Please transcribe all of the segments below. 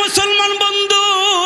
মুসলমান বন্ধু,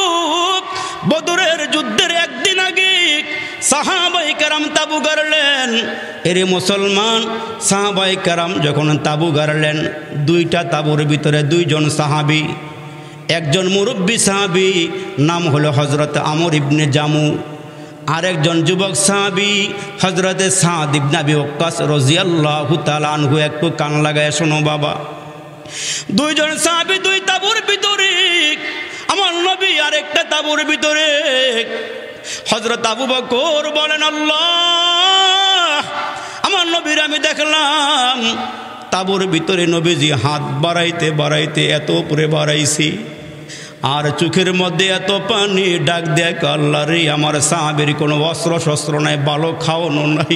বদরের যুদ্ধের একদিন আগে সাহাবায়ে কেরাম তাবু গাড়লেন। এরে মুসলমান, সাহাবায়ে কেরাম যখন তাবু গাড়লেন, দুইটা তাবুর ভিতরে দুইজন সাহাবী, একজন মুরব্বী সাহাবী নাম হলো হযরত আমর ইবনে জামু, আরেকজন যুবক সাহাবী হযরতে সাদ ইবনে আবি ওয়াক্কাস রাদিয়াল্লাহু তাআলা আনহু। একটু কান লাগায় শোনো বাবা, দুইজন সাহাবী দুই তাবুর ভিতরে, আমার নবী আরেকটা তাবুর ভিতরে। হযরত আবু বকর বলেন, আল্লাহ, আমার নবীর আমি দেখলাম তাবুর ভিতরে নবীজি হাত বাড়াইতে বাড়াইতে এত উপরে বাড়াইছি, আর চোখের মধ্যে এত পানি, ডাক দেখ আল্লাহ রে, আমার সাহাবীর কোনো অস্ত্র শস্ত্র নাই, ভালো খাওয়ানো নাই।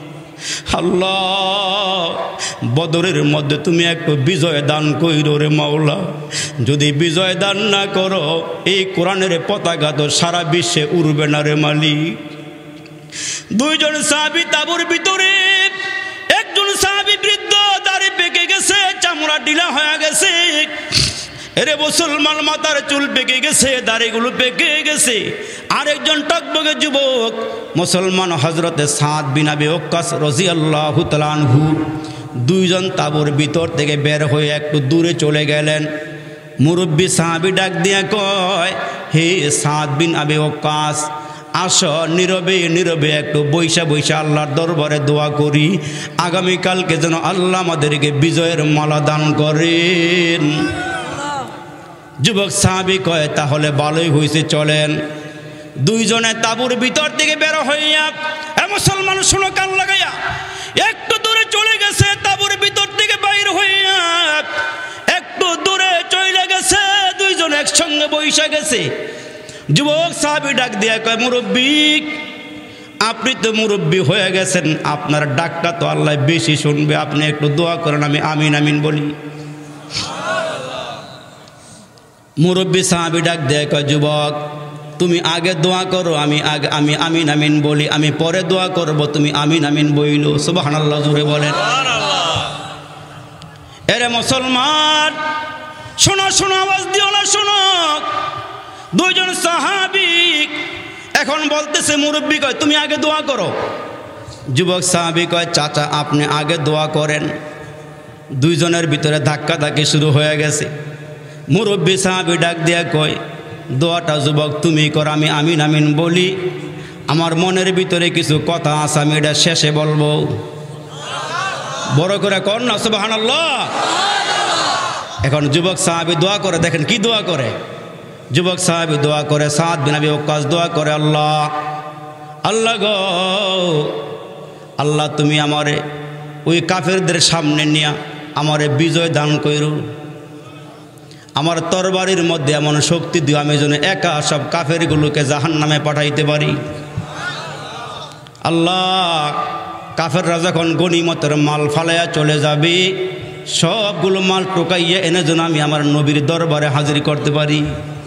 আল্লাহ, বদরের মধ্যে তুমি একটু বিজয় দান কইরো রে মাওলা, যদি বিজয় দান না করো এই কোরআনের পতাকা তো সারা বিশ্বে উড়বে না রে মালিক। দুইজন সাহাবী তাবুর ভিতরে, একজন সাহাবী বৃদ্ধ, দাড়ি পেকে গেছে, চামড়া ঢিলা হয়ে গেছে। এরে মুসলমান, মাথার চুল পেকে গেছে, দাড়িগুলো পেকে গেছে। আরেকজন টকবকে যুবক মুসলমান হযরতে সাদ বিন আবি ওয়াক্কাস রাদিয়াল্লাহু তাআলা আনহু। দুইজন তাবুর ভিতর থেকে বের হয়ে একটু দূরে চলে গেলেন। মুরব্বী সাহাবী ডাক দিয়া কয়, হে সাদ বিন আবি ওয়াক্কাস, আসো, নীরবে নীরবে একটু বৈশা বৈশা আল্লাহর দরবারে দোয়া করি, আগামীকালকে যেন আল্লাহ আমাদেরকে বিজয়ের মালা দান করেন। যুবক সাহাবী কয়, তাহলে ভালোই হয়েছে, চলেন। দুইজনে তাবুর ভিতর থেকে বের হইয়া, মুসলমান শুনো কান লাগাইয়া, একটু দূরে চলে গেছে। তাবুর ভিতর থেকে বাইর হইয়া একটু দূরে চলে গেছে, দুইজন একসঙ্গে বৈশা গেছে। যুবক সাহাবী ডাক দিয়া কয়, মুরব্বী, আপনি তো মুরব্বী হয়ে গেছেন, আপনার ডাকটা তো আল্লাহ বেশি শুনবে, আপনি একটু দোয়া করেন, আমি আমিন আমিন বলি। মুরব্বী সাহাবী ডাক দেয় কয়, যুবক, তুমি আগে দোয়া করো, আমি আমিন আমিন বলি, আমি পরে দোয়া করব, তুমি আমিন আমিন বইলো। সুবহানাল্লাহ জোরে বলেন। এরে মুসলমান, শোনো শোনো, আওয়াজ দিও না, শোনো। দুইজন সাহাবী এখন বলতেছে, মুরব্বী কয় তুমি আগে দোয়া করো। যুবক সাহাবী কয়, চাচা আপনি আগে দোয়া করেন। দুইজনের ভিতরে ধাক্কাধাক্কি শুরু হয়ে গেছে। মুরব্বী সাহাবী ডাক দিয়া কয়, দোয়াটা যুবক তুমি কর, আমি আমিন আমিন বলি। আমার মনের ভিতরে কিছু কথা আছে, আমি এটা শেষে বলবো। বড় করে কর না সুবহানাল্লাহ। এখন যুবক সাহাবী দোয়া করে, দেখেন কি দোয়া করে। যুবক সাহাবী দোয়া করে, সাদ বিন আবি ওয়াক্কাস দোয়া করে, আল্লাহ আল্লাহ গো, আল্লাহ তুমি আমারে ওই কাফেরদের সামনে নিয়া আমারে বিজয় দান কইরো। আমার তরবারির মধ্যে এমন শক্তি দিও, আমি যেন একা সব কাফেরগুলোকে জাহান্নামে পাঠাইতে পারি। আল্লাহ, কাফেররা যখন গনিমতের মাল ফালাইয়া চলে যাবে, সবগুলো মাল টোকাইয়া এনে যেন আমি আমার নবীর দরবারে হাজির করতে পারি।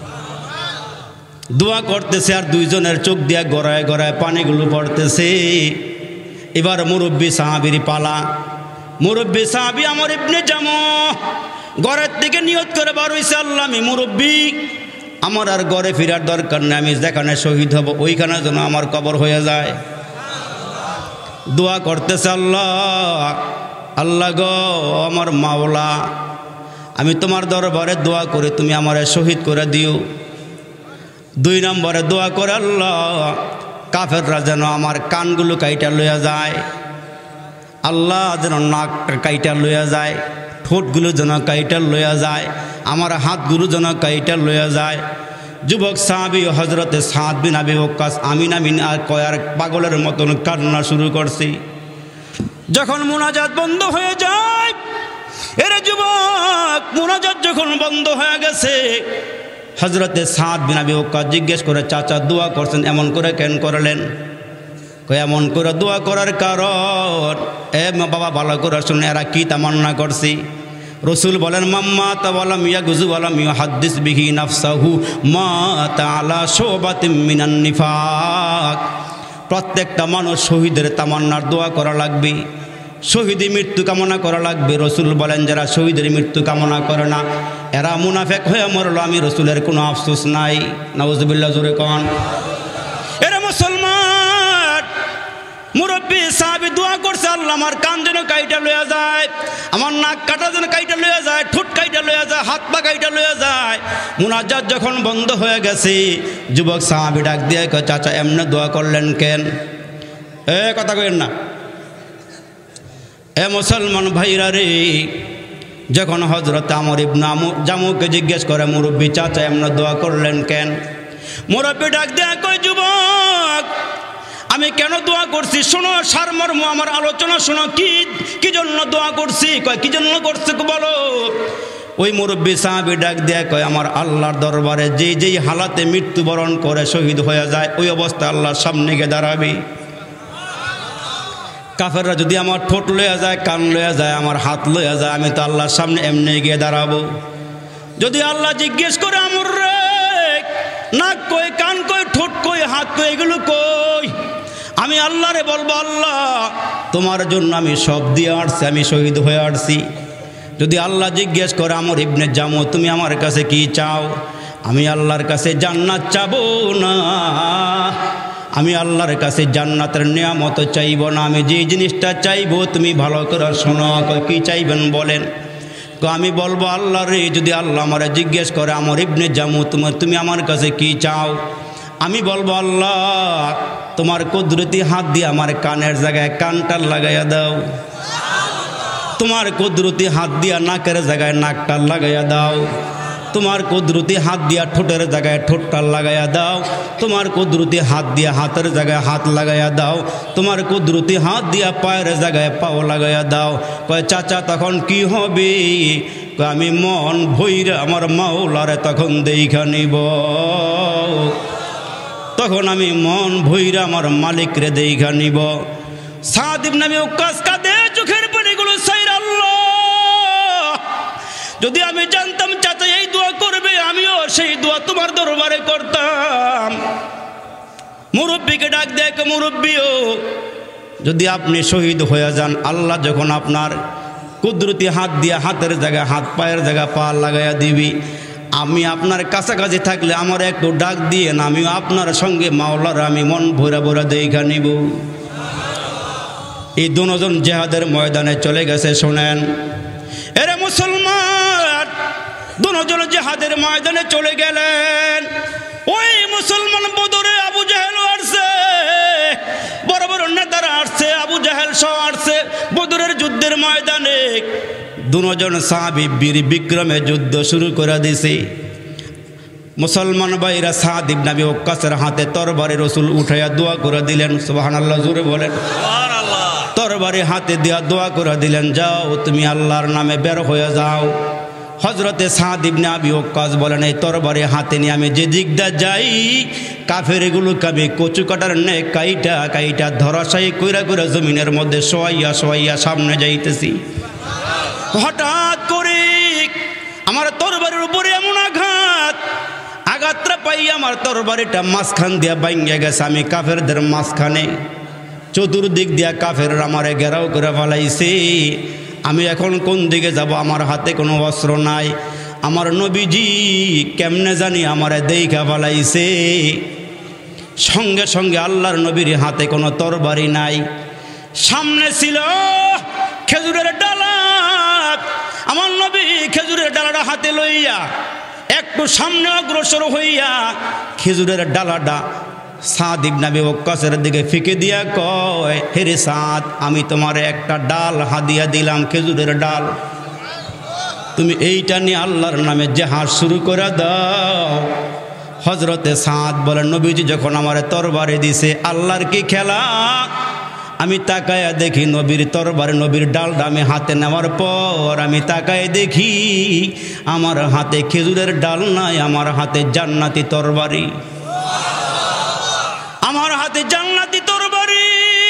দোয়া করতেছে, আর দুইজনের চোখ দিয়া গড়ায় গড়ায় পানিগুলো পড়তেছে। এবার মুরব্বী সাহাবীর পালা। মুরব্বী সাহাবী আমর ইবনে জামু ঘরের থেকে নিয়ত করে বার হইছে, আল্লাহ আমি মুরব্বী, আমার আর ঘরে ফেরার দরকার নেই, আমি যেখানে শহীদ হব ওইখানে যেন আমার কবর হয়ে যায়। দোয়া করতেছে, আল্লাহ আল্লাহ গো, আমার মাওলা, আমি তোমার দরবারে দোয়া করে তুমি আমারে শহীদ করে দিও। 2 নম্বরে দোয়া করে, আল্লাহ কাফেররা যেন আমার কানগুলো কাইটা লইয়া যায়, আল্লাহ যেন নাকটা কাইটা লইয়া যায়, ঠোঁটগুলো যেন কাইটা লইয়া যায়, আমার হাতগুলো যেন কাইটা লইয়া যায়। যুবক সাহাবী হযরতে সাদ বিন আবি ওয়াক্কাস আমিন আমিন আর কয়ার পাগলের মতন কান্না শুরু করছে। যখন মুনাজাত বন্ধ হয়ে যায়, এর যুবক মুনাজাত যখন বন্ধ হয়ে গেছে, হযরতে সাদ বিন আবি ওয়াক্কাস জিজ্ঞেস করে, চাচা দোয়া করছেন এমন করে কেন করলেন? কয় এমন করে দোয়া করার কারণ, বাবা ভালো করে শুনে, এরা কি তামান্না করছি। রসুল বলেন, মাম্মা তাওয়ালাম ইয়াগুযু ওয়ালাম ইউহাদ্দিস বিহি নাফসাহু মা তাআলা শুবাতিম মিনান নিফাক। প্রত্যেকটা মানুষ শহীদের তামান্নার দোয়া করা লাগবে, শহীদের মৃত্যু কামনা করা লাগবে। রসুল বলেন, যারা শহীদের মৃত্যু কামনা করে না এরা মুনাফেক হয়ে মরলো, আমি রসুলের কোনো আফসোস নাই। নাউজুবিল্লাহ, জোরে কন। এরা মুসলমান, মুরব্বী সাহাবী দোয়া করছে, আল্লাহ আমার কান যেন কাইটা লইয়া যায়, আমার নাক কাটা যেন কাইটা লইয়া যায়, ঠোঁট কাইটা লইয়া যায়, হাত পা কাইটা লইয়া যায়। মুনাজাত যখন বন্ধ হয়ে গেছে, যুবক সাহাবী ডাক দিয়ে কয়, চাচা এমনি দোয়া করলেন কেন? কথা কইেন না। এ মুসলমান ভাইরা রে, যখন হযরত আমর ইবনে জামুকে জিজ্ঞেস করে, মুরব্বী চাচা এমনি দোয়া করলেন কেন? মুরব্বী ডাক দিয়ে কয়, যুবক আমি কেন দোয়া করছি শোনো, সারমর্ম আমার আলোচনা শোনো। কি জন্য দোয়া করছি? কয় কি জন্য করছি বলো। ওই মুরব্বী সাহাবী ডাক দিয়ে কয়, আমার আল্লাহর দরবারে যেই হালাতে মৃত্যুবরণ করে শহীদ হয়ে যায়, ওই অবস্থায় আল্লাহর সামনে গিয়ে দাঁড়াবি। কাফেররা যদি আমার ঠোঁট লইয়া যায়, কান লইয়া যায়, আমার হাত লইয়া যায়, আমি তো আল্লাহর সামনে এমনি গিয়ে দাঁড়াবো। যদি আল্লাহ জিজ্ঞেস করে, আমর রে নাক কই, কান কই, ঠোঁট কই, হাত কই, এগুলো কই? আমি আল্লাহরে বলবো, আল্লাহ তোমার জন্য আমি সব দিয়ে আসছি, আমি শহীদ হয়ে আসছি। যদি আল্লাহ জিজ্ঞেস করে, আমর ইবনে জামু তুমি আমার কাছে কি চাও? আমি আল্লাহর কাছে জান্নাত চাবো না, আমি আল্লাহর কাছে জান্নাতের নিয়ামত চাইব না। আমি যে জিনিসটা চাইবো তুমি ভালো করে শোনো। কি চাইবেন বলেন? আমি বলবো, আল্লাহ রে, যদি আল্লাহ আমার জিজ্ঞেস করে, আমর ইবনে জামু তুমি আমার কাছে কি চাও? আমি বলবো, আল্লাহ তোমার কুদরতি হাত দিয়ে আমার কানের জায়গায় কানটা লাগাইয়া দাও, তোমার কুদরতি হাত দিয়া নাকের জায়গায় নাকটা লাগাইয়া দাও, তোমার কুদরতি হাত দিয়া ঠোঁটের জায়গায় ঠোঁটটা লাগাইয়া দাও, তোমার কুদরতি হাত দিয়া হাতের জায়গায় হাত লাগাইয়া দাও, তোমার কুদরতি হাত দিয়া পায়ের জায়গায় পাও লাগাইয়া দাও। কয় চাচা তখন কি হবে? আমি মন ভইরা আমার মাওলারে তখন দেইখা নিব, তখন আমি মন ভইরা আমার মালিকরে দেইখা নিব। সাদ ইবনে আবি ওয়াক্কাস কাঁদে, চোখের পানিগুলো ছাইরা, আল্লাহ যদি আমি জানতাম চাচা এই দোয়া করবে, আমিও সেই দোয়া তোমার দরবারে করতাম। মুরব্বীকে ডাক দেয়, মুরব্বীও যদি আপনি শহীদ হয়ে যান, আল্লাহ যখন আপনার কুদরতি হাত দিয়ে হাতের জায়গায় হাত, পায়ের জায়গায় পা লাগাইয়া দিবি, আমি আপনার কাছাকাছি থাকলে আমার একটু ডাক দিয়ে না, আমিও আপনার সঙ্গে মাওলার আমি মন ভরা ভরা দেখা নিব। এই দুজন জিহাদের ময়দানে চলে গেছে। শোনেন এরে মুসলমান, দুজন জিহাদের ময়দানে চলে গেলেন। ওই মুসলমান বদরে আবু জাহেল আসছে, বড় বড় নেতারা আসছে, আবু জাহেল সহ আসছে বদরের যুদ্ধের ময়দানে। দুজন সাহাবী বীর বিক্রমে যুদ্ধ শুরু করে দিছে। মুসলমান ভাইরা সাদ ইবনে আবি ওয়াক্কাসের হাতে তরবারি রসুল উঠাইয়া দোয়া করে দিলেন। সুবহানাল্লাহ, জোরে বলেন সুবহানাল্লাহ। তরবারি হাতে দিয়া দোয়া করে দিলেন, যাও তুমি আল্লাহর নামে বের হয়ে যাও। হযরতে সাদ ইবনে আবি ওয়াক্কাস বলেন, এই তরবারি হাতে নিয়ে আমি যে দিকটা যাই, কাফের এগুলোকে আমি কচু কাটার নে কাইটা কাইটা ধরাশায়ী কইরা কইরা জমিনের মধ্যে শোয়াইয়া শোয়াইয়া সামনে যাইতেছি। হঠাৎ করে আমার তরবারির উপরে এমন আঘাতটা পাই, আমার তরবারিটা মাঝখান দিয়া ভাঙিয়া গেছে। আমি কাফেরদের মাঝখানে, চতুর্দিক দিয়া কাফের আমারে ঘেরাও করে ফেলাইছে। আমি এখন কোন দিকে যাব? আমার হাতে কোনো অস্ত্র নাই। আমার নবীজি কেমনে জানি আমারে দেইখা ফেলাইছে। সঙ্গে সঙ্গে আল্লাহর নবীর হাতে কোনো তরবারি নাই, সামনে ছিল খেজুরের ডালা। আমার নবী খেজুরের ডালাটা হাতে লইয়া একটু সামনে অগ্রসর হইয়া খেজুরের ডালাটা সাদ ইবনে আবি ওয়াক্কাসের দিকে ফিকে দিয়া কয়, হেরে সাদ, আমি তোমার একটা ডাল হাদিয়া দিলাম, খেজুরের ডাল, তুমি এইটা নিয়ে আল্লাহর নামে জিহাদ শুরু করে দাও। হযরতে সাদ বলেন, নবীজি যখন আমারে তরবারি দিছে, আল্লাহর কি খেলা। আমি তাকায়া দেখি নবীর তরবারি, নবীর ডালটা আমি হাতে নেওয়ার পর আমি তাকায় দেখি আমার হাতে খেজুরের ডাল নাই, আমার হাতে জান্নাতি তরবারি, আমার হাতে জান্নাতি তরবারি।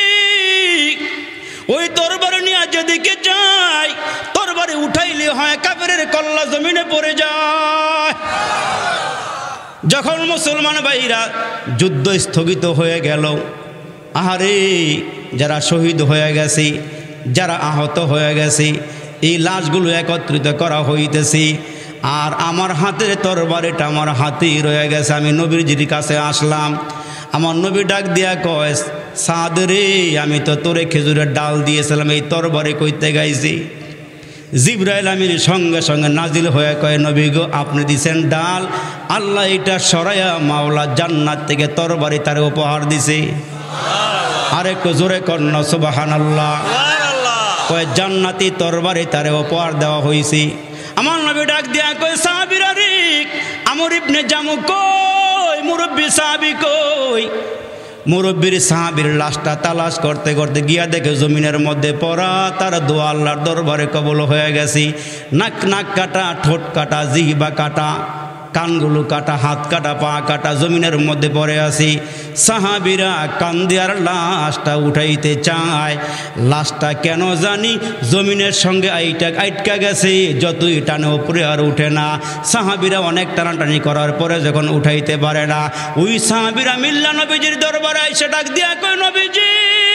ওই তরবারি নিয়ে যেদিকে যাই, তরবারি উঠাইলে হয় কাফেরের কল্লা জমিনে পড়ে যায়। যখন মুসলমান ভাইরা যুদ্ধ স্থগিত হয়ে গেল, আহারে যারা শহীদ হয়ে গেছে, যারা আহত হয়ে গেছে, এই লাশগুলো একত্রিত করা হইতেছে। আর আমার হাতের তরবারিটা আমার হাতেই রয়ে গেছে। আমি নবীজির কাছে আসলাম, আমার নবী ডাক দিয়া কয়, সাদ রে, আমি তো তোরে খেজুরের ডাল দিয়েছিলাম, এই তরবারি কইতে গাইছি। জিবরাইল আমির সঙ্গে সঙ্গে নাজিল হয়ে কয়, নবী গো, আপনি দিছেন ডাল, আল্লাহ এটা সরাইয়া মাওলা জান্নাত থেকে তরবারি তার উপহার দিছে। আর একটু জোরে কর্ণ সুবহানাল্লাহ। কয় জান্নাতি তরবারি তার উপহার দেওয়া হয়েছে। আমার নবী ডাক দিয়া কয়, সাহাবীরা রে, আমর ইবনে জামু কই, মুরব্বী সাহাবী কই? মুরব্বীর সাহাবীর লাশটা তালাশ করতে করতে গিয়া দেখে জমিনের মধ্যে পড়া, তার দোয়া আল্লাহর দরবারে কবুল হয়ে গেছে। নাক কাটা, ঠোঁট কাটা, জিহ্বা কাটা, কানগুলো কাটা, হাত কাটা, পা কাটা, জমিনের মধ্যে পড়ে আসি। সাহাবীরা কান্দিয়ার লাশটা উঠাইতে চায়, লাশটা কেন জানি জমিনের সঙ্গে আইটকা গেছে, যতই টানে উপরে আর উঠে না। সাহাবীরা অনেক টানাটানি করার পরে যখন উঠাইতে পারে না, ওই সাহাবীরা মিল্লা নবীজির দরবারে এসে ডাক দিয়া কয়, নবীজি,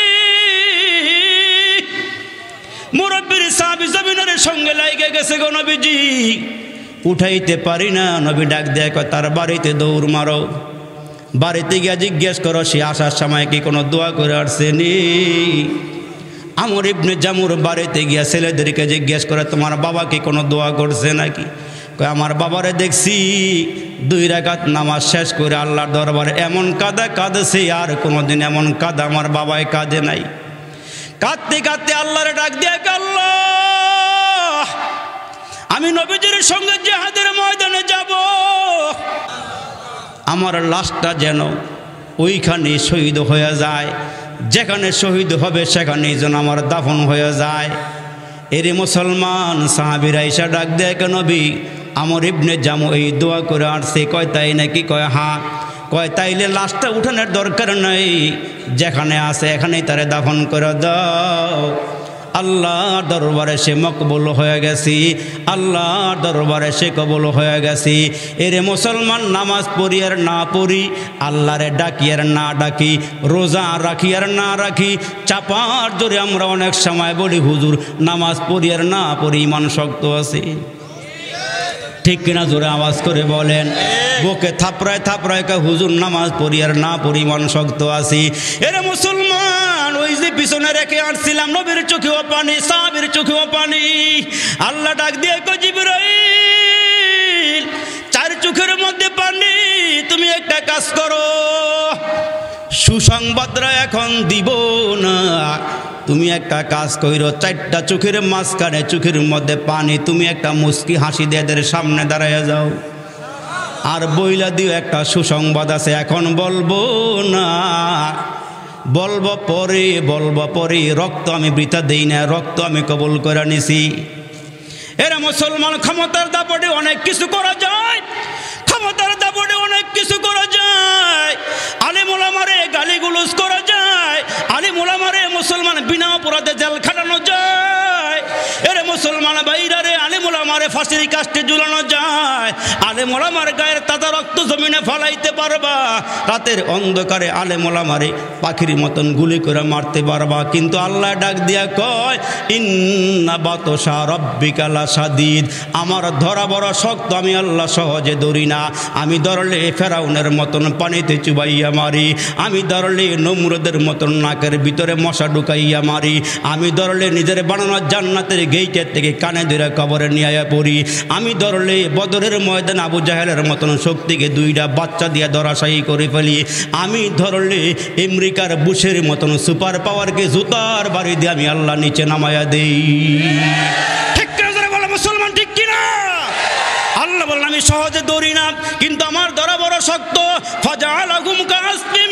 মুরব্বীর সাহাবী জমিনের সঙ্গে লাইগে গেছে গো নবীজি, উঠাইতে পারি না। নবী ডাক দেয় কয়, তার বাড়িতে দৌড় মারো, বাড়িতে গিয়া জিজ্ঞেস করো সে আসার সময় কি কোনো দোয়া করে আসছে নি। আমর ইবনে জামুর বাড়িতে গিয়া ছেলেদেরকে জিজ্ঞেস করে, তোমার বাবা কি কোনো দোয়া করছে নাকি? কয়, আমার বাবারে দেখছি 2 রাকাত নামাজ শেষ করে আল্লাহর দরবারে এমন কাঁদেছে, আর কোনোদিন এমন কাঁদা আমার বাবায় কাঁদে নাই। কাঁদতে কাঁদতে আল্লাহরে ডাক দিয়ে, আল্লাহ, আমি নবীজির সঙ্গে জিহাদের ময়দানে যাব, আমার লাশটা যেন ওইখানে শহীদ হয়ে যায়, যেখানে শহীদ হবে সেখানেই যেন আমার দাফন হয়ে যায়। এরে মুসলমান, সাহাবীরা এসে ডাক দেয়, নবী, আমর ইবনে জামু এই দোয়া করে আসছে। কয়, তাই নাকি? কয়, হ্যাঁ। কয়, তাইলে লাশটা উঠানোর দরকার নাই, যেখানে আছে এখানেই তারে দাফন করে দাও। আল্লাহর দরবারে সে মকবুল হয়ে গেছি, আল্লাহর দরবারে সে কবুল হয়ে গেছি। এরে মুসলমান, নামাজ পড়ি আর না পড়ি, আল্লাহরে ডাকি আর না ডাকি, রোজা রাখি আর না রাখি, চাপার জোরে আমরা অনেক সময় বলি, হুজুর নামাজ পড়ি আর না পড়ি ইমান শক্ত আছে। ঠিক কিনা? জোরে আওয়াজ করে বলেন। বুকে থাপড়ায় থাপড়ায় কা, হুজুর নামাজ পড়ি আর না পড়ি ইমান শক্ত আছি। এরে মুসলমান, ওই যে পিছনে রেখে আসছিলাম, নবীর চোখেও পানি, সাহাবীর চোখেও পানি। আল্লাহ ডাক দিয়ে কয়, জিবরাইল, 4 চোখের মধ্যে পানি, তুমি একটা কাজ করো, সুসংবাদরা এখন দিব না, তুমি একটা কাজ কইরো, 4টা চোখের মাঝখানে চোখের মধ্যে পানি, তুমি একটা মুস্কি হাসি দিয়ে এদের সামনে দাঁড়াইয়া যাও, আর বইলা দিও একটা সুসংবাদ আছে, এখন বলবো না, বলবো পরে, রক্ত আমি বৃথা দেই না, রক্ত আমি কবুল করে নিছি। এরা মুসলমান, ক্ষমতার দাপটে অনেক কিছু করা যায়, ক্ষমতার দাপটে অনেক কিছু করা যায়, আলেম ওলামারে গালিগুলোজ করা যায়, আলেম ওলামারে মুসলমান বিনা অপরাধে জেল খাটানো যায়। এরে মুসলমান ভাইরা রে, আলেম ওলামারে ফাঁসির কাস্টে ঝুলানো যায়, আলেম ওলামার গায়ের তাজা রক্ত জমিনে ফলাইতে পারবা, রাতের অন্ধকারে আলেম ওলামারে পাখির মতন গুলি করে মারতে পারবা। কিন্তু আল্লাহ ডাক দিয়া কয়, ইন্না বাতশা রাব্বিকা লাশাদীদ, আমার ধরা বড় শক্ত, আমি আল্লাহ সহজে ধরি না। আমি ধরলে ফেরাউনের মতন পানিতে চুবাইয়া মারি, আমি ধরলে নমরুদের মতন নাকের ভিতরে মশা ঢুকাইয়া মারি, আমি ধরলে নিজের বানানো জান্নাতের গেইটের থেকে কানে ধরে কবরে নিয়ে পড়ি, আমি ধরলে বদরের ময়দান আবু জাহেলের মতন শক্তিকে 2টা বাচ্চা দিয়ে ধরাশায়ী করে ফেলি, আমি ধরলে আমেরিকার বুশের মতন সুপার পাওয়ারকে জুতার বাড়ি দিয়ে আমি আল্লাহ নিচে নামায়া দেই। ঠিক কিনা যারা বলে মুসলমান, ঠিক কিনা? আল্লাহ বললেন, আমি সহজে ধরি না, কিন্তু আমার ধরা বড় শক্ত। ফাজালাহুম কাসফিম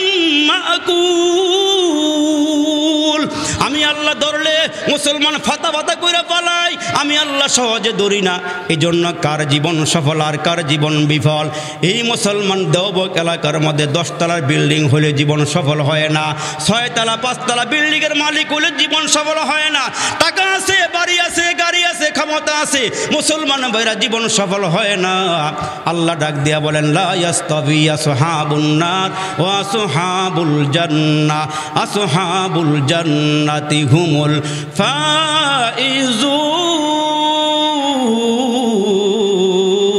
মাকুল, আমি আল্লাহ ধরলে মুসলমান ফাতা ফাতা কইরা পালাই, আমি আল্লাহ সহজে ধরি না। এই জন্য কার জীবন সফল আর কার জীবন বিফল। এই মুসলমান দেওবক এলাকার মধ্যে 10 তলার বিল্ডিং হলে জীবন সফল হয় না, 6 তলা 5 তলা বিল্ডিংয়ের মালিক হলে জীবন সফল হয় না। টাকা আছে, বাড়ি আছে, গাড়ি আছে, ক্ষমতা আছে, মুসলমান ভাইরা জীবন সফল হয় না। আল্লাহ ডাক দিয়া বলেন, লা ইয়াস্তাবি আসহাবুন নার ওয়া আসহাবুল জান্নাহ, আসহাবুল জান্নাতি হুমুল ফাইজুন।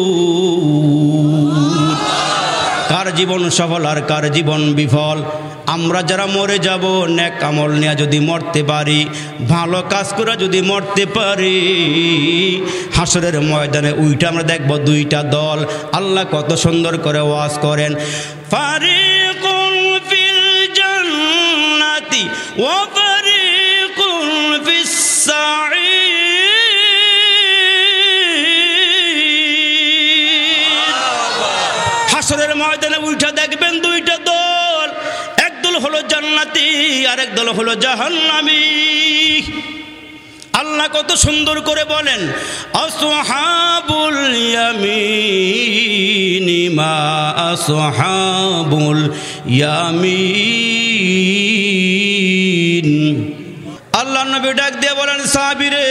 জীবন সফল আর কার জীবন বিফল। আমরা যারা মরে যাব নেক আমল নিয়ে যদি মরতে পারি, ভালো কাজ করে যদি মরতে পারি, হাসরের ময়দানে উইটা আমরা দেখব দুইটা দল। আল্লাহ কত সুন্দর করে ওয়াজ করেন, ফারিকুন ফিল জান্নাতি ওয়া ফারিকুন ফিস সাঈর। হাসরের ময়দানে উইটা দেখবেন দুইটা দল, একদল হলো জান্নাতি আর একদল হলো জাহান্নামী। আল্লাহ কত সুন্দর করে বলেন, আসহাবুল ইয়ামিনি মা আসহাবুল ইয়ামিন। আল্লাহ নবী ডাক দিয়ে বলেন, সাহাবীরে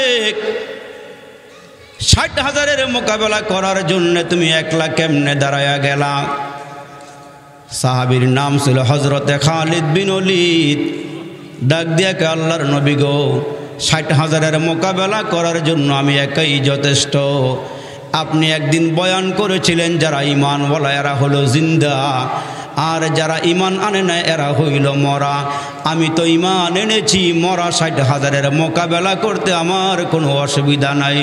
৬০,০০০-এর মোকাবেলা করার জন্য তুমি একলা কেমনে দাঁড়ায়া গেলা? সাহাবীর নাম ছিল হযরতে খালিদ বিন ওলীদ। ডাক দিয়া কে, আল্লাহর নবী গো, ৬০,০০০-এর মোকাবেলা করার জন্য আমি একাই যথেষ্ট। আপনি একদিন বয়ান করেছিলেন যারা ঈমানওয়ালা এরা হলো জিন্দা, আর যারা ঈমান আনে না এরা হইল মরা। আমি তো ঈমান এনেছি, মরা ৬০,০০০-এর মোকাবেলা করতে আমার কোনো অসুবিধা নাই।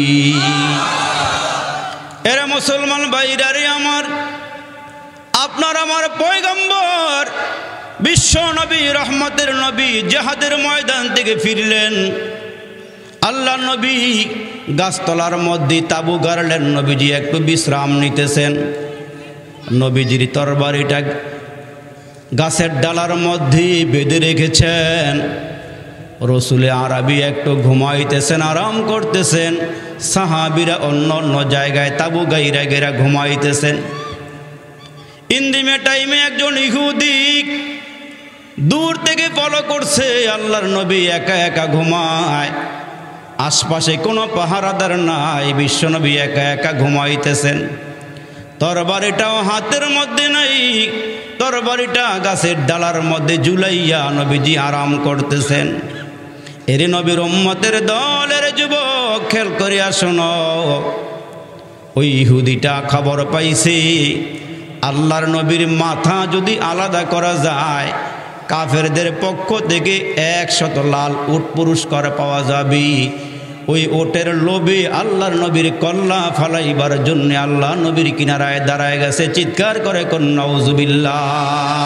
এরা মুসলমান ভাইরারে আমার, আপনার আমার পয়গম্বর বিশ্ব নবী, রহমতের নবী জিহাদের ময়দান থেকে ফিরলেন। আল্লাহ নবী গাছতলার মধ্যে তাবু গাড়লেন, নবীজি একটু বিশ্রাম নিতেছেন। নবীজির তরবারিটা গাছের ডালার মধ্যে বেঁধে রেখেছেন। রসুলে আরবি একটু ঘুমাইতেছেন, আরাম করতেছেন। সাহাবীরা অন্য অন্য জায়গায় তাবু গাইরা গেরা ঘুমাইতেছেন। ইন্দিমে টাইমে একজন ইহুদি দূর থেকে ফলো করছে, আল্লাহর নবী একা একা ঘুমায়, আশপাশে কোনো পাহারাদার নাই, বিশ্বনবী একা একা ঘুমাইতেছেন। তরবারিটাও হাতের মধ্যে নাই, তরবারিটা গাছের ডালার মধ্যে ঝুলাইয়া নবীজি আরাম করতেছেন। এরে নবীর উম্মতের দলের যুবক, খেয়াল করিয়া শোনো, ওই ইহুদিটা খবর পাইছে আল্লাহর নবীর মাথা যদি আলাদা করা যায়, কাফেরদের পক্ষ থেকে ১০০ লাল উট পুরস্কার পাওয়া যাবে। ওই ওটের লোভে আল্লাহর নবীর কল্লা ফালাইবার জন্য আল্লাহ নবীর কিনারায় দাঁড়ায় গেছে। চিৎকার করে কোন নাউজুবিল্লাহ।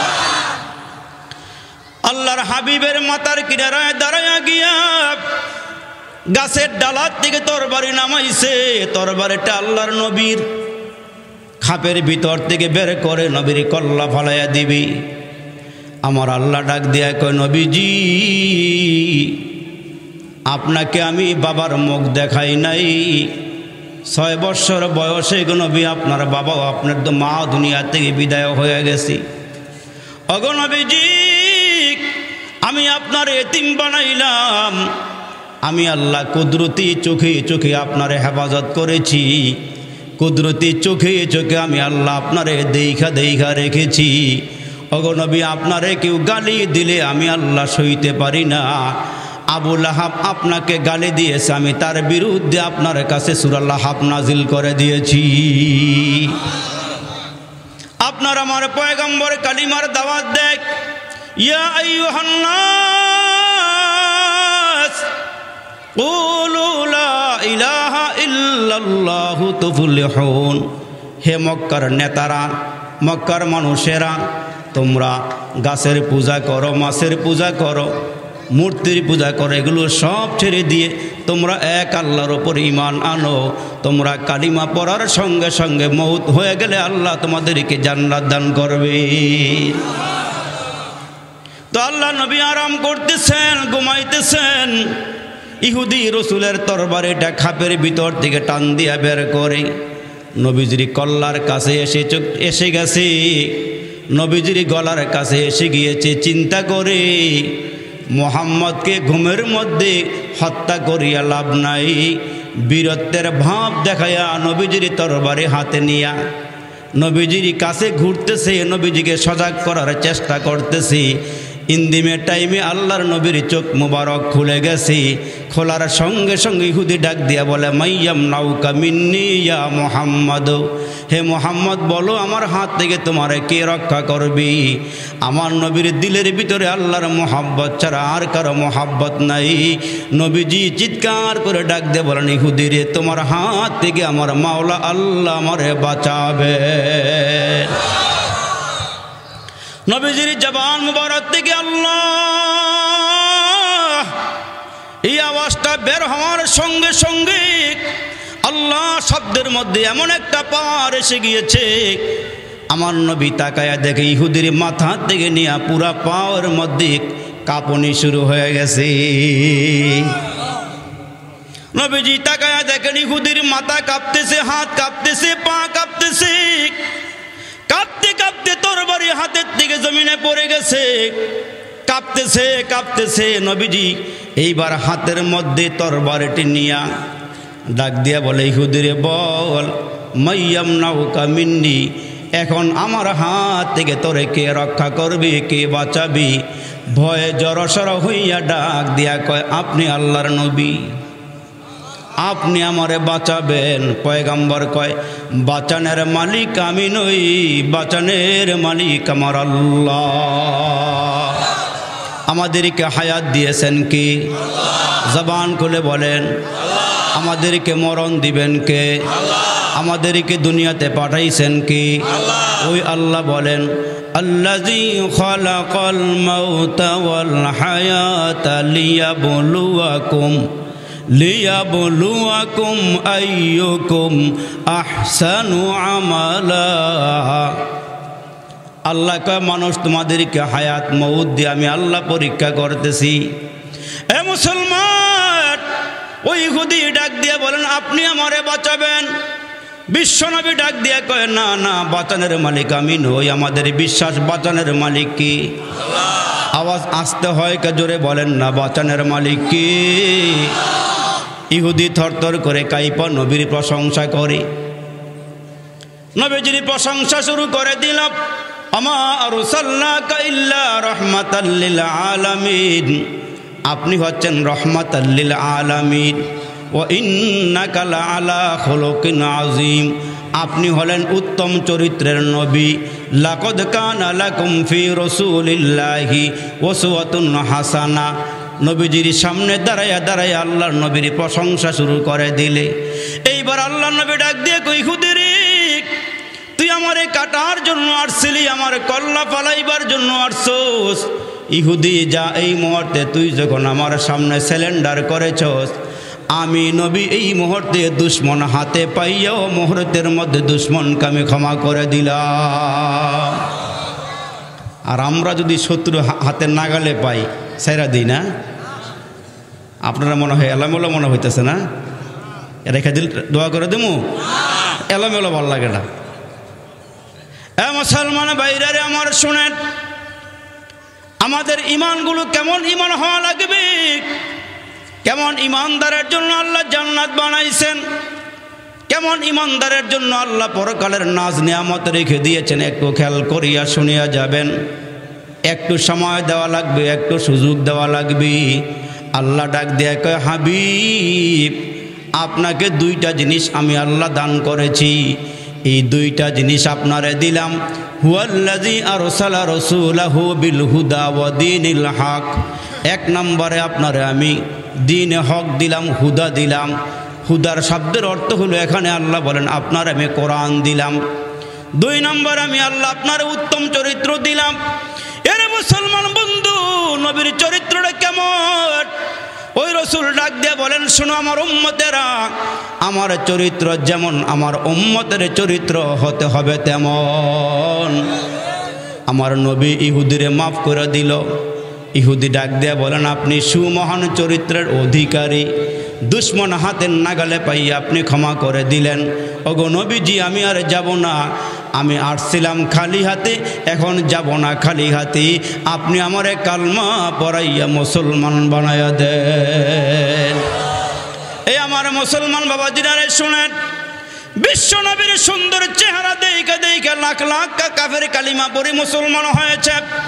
আল্লাহর হাবিবের মাথার কিনারায় দাঁড়ায় গিয়া গাছের ডালার থেকে তরবারি নামাইছে। তরবারিটা আল্লাহর নবীর খাপের ভিতর থেকে বের করে নবীর কল্লা ফালাইয়া দিবি। আমার আল্লাহ ডাক দিয়া কয়, নবীজি আপনাকে আমি বাবার মুখ দেখাই নাই, ৬ বৎসর বয়সে নবী আপনার বাবাও আপনার তো মা দুনিয়া থেকে বিদায় হয়ে গেছি। ওগো নবীজি, আমি আপনার এতিম বানাইলাম, আমি আল্লাহ কুদরতি চোখে চোখে আপনার হেফাজত করেছি, কুদরতি চোখে চোখে আমি আল্লাহ আপনারে দেখা দেখা রেখেছি। ওগো নবী, আপনারে কেউ গালি দিলে আমি আল্লাহ সইতে পারি না। আবু লাহাব আপনাকে গালি দিয়েছে, আমি তার বিরুদ্ধে আপনার কাছে সূরা লাহাব নাজিল করে দিয়েছি। আপনার আমার পয়গম্বর কালিমার দাওয়াত দেখ, ইয়া আইয়ুহান নাস কুলু লা ইলাহা ইল্লাল্লাহু তুফলিহুন। হে মক্কার নেতারা, মক্কার মানুষেরা, তোমরা গাছের পূজা করো, মাছের পূজা করো, মূর্তির পূজা করো, এগুলো সব ছেড়ে দিয়ে তোমরা এক আল্লাহর ওপর ঈমান আনো। তোমরা কালিমা পড়ার সঙ্গে সঙ্গে মউত হয়ে গেলে আল্লাহ তোমাদেরকে জান্নাত দান করবে। তো আল্লাহ নবী আরাম করতেছেন, ঘুমাইতেছেন। ইহুদি রসুলের তরবারিটা খাপের ভিতর থেকে টান দিয়া বের করে নবীজির কল্লার কাছে এসে গেছে, নবীজির গলার কাছে এসে গিয়েছে। চিন্তা করে মুহাম্মদকে ঘুমের মধ্যে হত্যা করিয়া লাভ নাই, বীরত্বের ভাব দেখাইয়া নবীজির তরবারি হাতে নিয়া নবীজির কাছে ঘুরতেছে, নবীজিকে সজাগ করার চেষ্টা করতেছে। ইন্দিমের টাইমে আল্লাহর নবীর চোখ মুবারক খুলে গেছে। খোলার সঙ্গে সঙ্গে ইহুদি ডাক দিয়া বলে, মাইয়াম নাউকা মিন্নি ইয়া মুহাম্মদ, হে মুহাম্মদ বলো আমার হাত থেকে তোমার কে রক্ষা করবি? আমার নবীর দিলের ভিতরে আল্লাহর মোহাব্বত ছাড়া আর কারো মোহাব্বত নাই। নবীজি চিৎকার করে ডাক দিয়ে বলেন, ইহুদি রে, তোমার হাত থেকে আমার মাওলা আল্লাহ আমারে বাঁচাবে। নবীজির জবান মুবারক থেকে আল্লাহ এই আওয়াজটা বের হওয়ার সঙ্গে সঙ্গে আল্লাহ শব্দের মধ্যে এমন একটা পাওয়ার এসে গিয়েছে। আমার নবী তাকায়া দেখে ইহুদির মাথা থেকে নিয়ে পুরা পাওয়ার মধ্যে কাঁপুনি শুরু হয়ে গেছে। নবীজি তাকায়া দেখেন ইহুদির মাথা কাঁপতেছে, হাত কাঁপতেছে, পা কাঁপতেছে। কাঁপতে কাঁপতে তরবারি হাতের থেকে জমিনে পড়ে গেছে, কাঁপতেছে কাঁপতেছে। নবীজি এইবার হাতের মধ্যে তরবারিটি নিয়া ডাক দিয়া বলে, ইহুদিরে বল, মাইয়াম নাউকা মিন্নি, এখন আমার হাত থেকে তোরে কে রক্ষা করবি, কে বাঁচাবি? ভয়ে জড়সড় হইয়া ডাক দিয়া কয়, আপনি আল্লাহর নবী, আপনি আমারে বাঁচাবেন। পয়গম্বর কয়, বাঁচানের মালিক আমি নই, বাঁচানের মালিক আমার আল্লাহ। আমাদেরকে হায়াত দিয়েছেন কি? জবান খুলে বলেন। আমাদেরকে মরণ দিবেন কে? আমাদেরকে দুনিয়াতে পাঠাইছেন কি? ওই আল্লাহ বলেন, আল্লাযী খালাকাল মাউতা ওয়াল হায়াতা লিয়াবলুয়াকুম আইয়ুকুম আহসানু আমালা। আল্লাহ কয়, মানুষ তোমাদেরকে হায়াত মউত দিয়ে আমি আল্লাহ পরীক্ষা করতেছি। এ মুসলমান, ওই ইহুদি ডাক দিয়ে বলেন, আপনি আমারে বাঁচাবেন। বিশ্বনবী ডাক দিয়ে কয়, না না, বাঁচানের মালিক আমি নই, আমাদের বিশ্বাস বাঁচানের মালিক কি? আওয়াজ আসতে হয় কে? জোরে বলেন না, বাঁচানের মালিক কি? ইহুদি থরথর করে কাইপা নবীর প্রশংসা করে। নবীজির প্রশংসা শুরু করে দিল, আমা আরসালনাকা ইল্লা রাহমাতাল লিল আলামিন, আপনি হচ্ছেন রহমাতাল লিল আলামিন। ওয়া ইন্নাকা লাআলা খুলুকিন আযীম, আপনি হলেন উত্তম চরিত্রের নবী। লাকাদ কানা লাকুম ফি রাসূলিল্লাহি উসওয়াতুন হাসানা। নবীজির সামনে দাঁড়াইয়া দাঁড়াইয়া আল্লাহর নবীর প্রশংসা শুরু করে দিলে। এইবার আল্লাহর নবী ডাক দিয়ে কই, ইহুদি রে, তুই আমারে কাটার জন্য আসছিলি, আমার কল্লা ফালাইবার জন্য আসছস। ইহুদি যা, এই মুহূর্তে তুই যখন আমার সামনে সিলিন্ডার করেছস, আমি নবী এই মুহূর্তে দুশ্মন হাতে পাইয়াও মুহূর্তের মধ্যে দুশ্মনকে আমি ক্ষমা করে দিলাম। আর আমরা যদি শত্রু হাতে নাগালে পাই, সাইরা দিই না? আপনারা মনে হয় এলামেলো মনে হইতেছে না? রেখে দিল, দোয়া করে দেবো, এলামেলো ভালো লাগে না। এ মুসলমান ভাইরা রে আমার, শুনেন, আমাদের ইমানগুলো কেমন ইমান হওয়া লাগবে, কেমন ইমানদারের জন্য আল্লাহ জান্নাত বানাইছেন, কেমন ইমানদারের জন্য আল্লাহ পরকালের নাজ নিয়ামত রেখে দিয়েছেন, একটু খেয়াল করিয়া শুনিয়া যাবেন। একটু সময় দেওয়া লাগবে, একটু সুযোগ দেওয়া লাগবে। আল্লাহ ডাক দিয়ে কয়, হাবিব, আপনাকে দুইটা জিনিস আমি আল্লাহ দান করেছি, এই দুইটা জিনিস আপনারে দিলাম। হুয়াল্লাযী আরসালা রাসূলাহু বিল হুদা ওয়া দীনিল হক, এক নম্বরে আপনারে আমি দ্বীন হক দিলাম, হুদা দিলাম। হুদার শব্দের অর্থ হলো, এখানে আল্লাহ বলেন আপনার আমি কোরআন দিলাম। দুই নম্বর, আমি আল্লাহ আপনার উত্তম চরিত্র দিলাম। এর মুসলমান বন্ধু, নবীর চরিত্রটা কেমন? ওই রসুল ডাক দিয়ে বলেন, শোনো আমার উম্মতেরা, আমার চরিত্র যেমন আমার উম্মতের চরিত্র হতে হবে তেমন। আমার নবী ইহুদিরে মাফ করে দিল। ইহুদি ডাক দিয়ে বলেন, আপনি সুমহান চরিত্রের অধিকারী, দুশ্মন হাতের নাগালে পাইয়া আপনি ক্ষমা করে দিলেন। ওগো নবীজি, আমি আর যাব না, আমি আসছিলাম খালি হাতে, এখন যাব না খালি হাতে। আপনি আমারে কালমা পড়াইয়া মুসলমান বানাইয়া দেন। এই আমার মুসলমান বাবাজিরা রে, শুনেন, বিশ্ব নবীর সুন্দর চেহারা দেখে দেখে লাখ লাখ কাফের কালিমা পড়ে মুসলমান হয়েছে।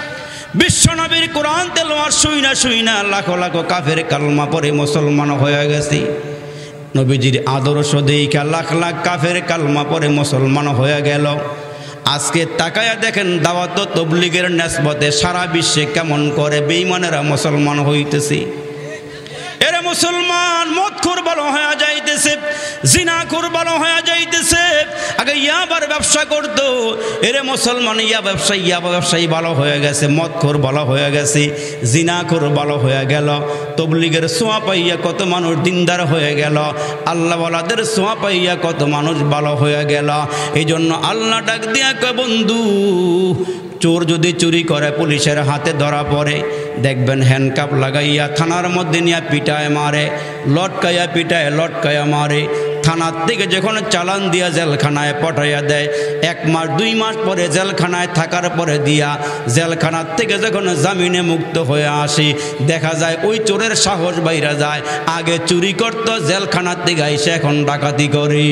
বিশ্বনবীর কোরআন তেলাওয়াত শুইনা লাখো লাখো কাফের কালমা পড়ে মুসলমান হয়ে গেছে। নবীজির আদর্শ দেইখা লাখ লাখ কাফের কালমা পড়ে মুসলমান হয়ে গেল। আজকে তাকায়া দেখেন দাওয়াত তবলিগের নিসবতে সারা বিশ্বে কেমন করে বেঈমানেরা মুসলমান হইতেছে। এরা মুসলমান মদখোর ভালো হয়ে যাইতেছে, জিনাখোর ভালো হয়ে যাইতেছে। আগে ইয়াবার ব্যবসা করতো, এরে মুসলমান ইয়াবা ব্যবসায়ী ভালো হয়ে গেছে, মদখোর ভালো হয়ে গেছে, জিনাখোর ভালো হয়ে গেল। তবলিগের ছোঁয়া পাইয়া কত মানুষ দিনদার হয়ে গেল, আল্লাহওয়ালাদের ছোঁয়া পাইয়া কত মানুষ ভালো হয়ে গেল। এই জন্য আল্লাহ ডাক দিয়া কয়, বন্ধু চোর যদি চুরি করে পুলিশের হাতে ধরা পড়ে, দেখবেন হ্যান্ডকাপ লাগাইয়া থানার মধ্যে নিয়ে পিটায় মারে, লটকায়া মারে। থানার থেকে যখন চালান দিয়া জেলখানায় পাঠাইয়া দেয়, 1 মাস 2 মাস পরে জেলখানায় থাকার পরে দিয়া জেলখানার থেকে যখন জামিনে মুক্ত হয়ে আসি, দেখা যায় ওই চোরের সাহস বাইরা যায়। আগে চুরি করত, জেলখানার থেকে এসে এখন ডাকাতি করি।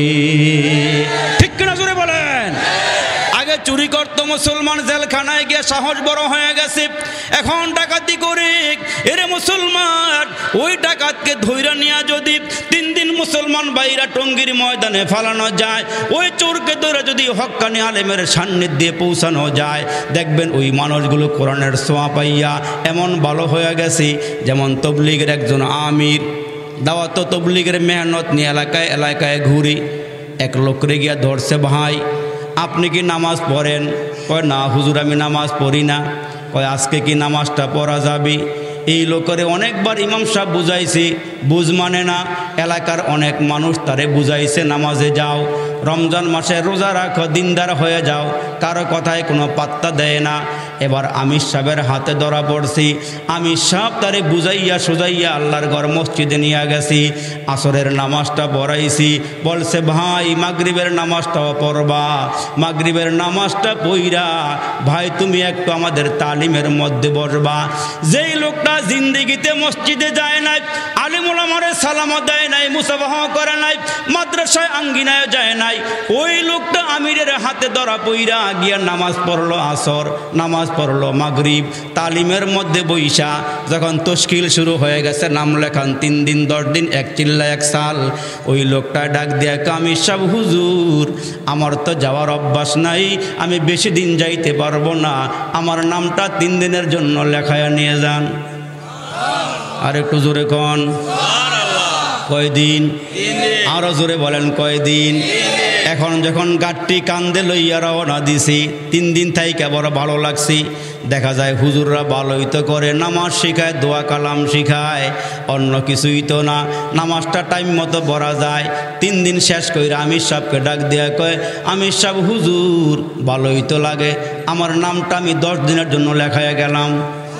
ঠিক কিনা জোরে বলেন? আগে চুরি করতো মুসলমান, জেলখানায় গিয়ে সাহস বড় হয়ে গেছে, এখন ডাকাতি করে। এরে মুসলমান, ওই ডাকাতকে ধইরা নিয়ে যদি 3 দিন মুসলমান বাইরা টঙ্গীর ময়দানে ফালানো যায়, ওই চোরকে ধরে যদি হক্কানি আলেমের সান্নিধ্যে পৌঁছানো যায়, দেখবেন ওই মানুষগুলো কোরআনের ছোঁয়া পাইয়া এমন ভালো হয়ে গেছে। যেমন তবলিগের একজন আমির, দাওয়াত তবলিগের মেহনত নিয়ে এলাকায় ঘুরি, এক লোকরে গিয়া ধরছে, ভাই আপনি কি নামাজ পড়েন? কয় না হুজুর, আমি নামাজ পড়ি না। কয় আজকে কি নামাজটা পড়া যাবে? এই লোকের অনেকবার ইমাম সাহেব বুঝাইছি, বুঝ মানে না। এলাকার অনেক মানুষ তারে বুঝাইছে, নামাজে যাও, রমজান মাসে রোজা রাখো, দিনদার হয়ে যাও, কারো কথায় কোনো পাত্তা দেয় না। এবার আমির সাহেবের হাতে ধরা পড়ছি, আমির সাহেব তারে বুঝাইয়া সুজাইয়া আল্লাহর ঘর মসজিদে নিয়ে গেছি, আসরের নামাজটা পড়াইছি। বলছে, ভাই মাগরিবের নামাজটাও পড়বা, মাগরিবের নামাজটা পইরা ভাই তুমি একটু আমাদের তালিমের মধ্যে বসবা। যেই লোকটা জিন্দেগিতে মসজিদে যায় নাই, আলিম উলামারে সালামও দেয় নাই, মুসাফাহা করে নাই, মাদ্রাসায় আঙ্গিনায় যায় নাই, ওই লোকটা আমিরের হাতে ধরা পইরা গিয়া নামাজ পড়লো আসর, নামাজ পড়লো মাগরিব, তালিমের মধ্যে বইসা যখন তশকিল শুরু হয়ে গেছে, নাম লেখান 3 দিন 10 দিন, 1 চিল্লা 1 সাল, ওই লোকটা ডাক দিয়া আমির সাহেব, হুজুর আমার তো যাওয়ার অভ্যাস নাই, আমি বেশি দিন যাইতে পারবো না, আমার নামটা 3 দিনের জন্য লেখায়া নিয়ে যান। আর একটু জোরে কন, কয়দিন? আরো জোরে বলেন, কয়দিন? এখন যখন গাড়টি কান্দে লইয়া রওনা দিছি, 3 দিন থাইকা বড় ভালো লাগছি। দেখা যায় হুজুররা ভালোই তো করে, নামাজ শিখায়, দোয়া কালাম শিখায়, অন্য কিছুই তো না, নামাজটা টাইম মতো পড়া যায়। 3 দিন শেষ কইরা আমির সাহেবকে ডাক দিয়া কয়, আমির সাহেব হুজুর ভালোই তো লাগে, আমার নামটা আমি 10 দিনের জন্য লেখায়া গেলাম।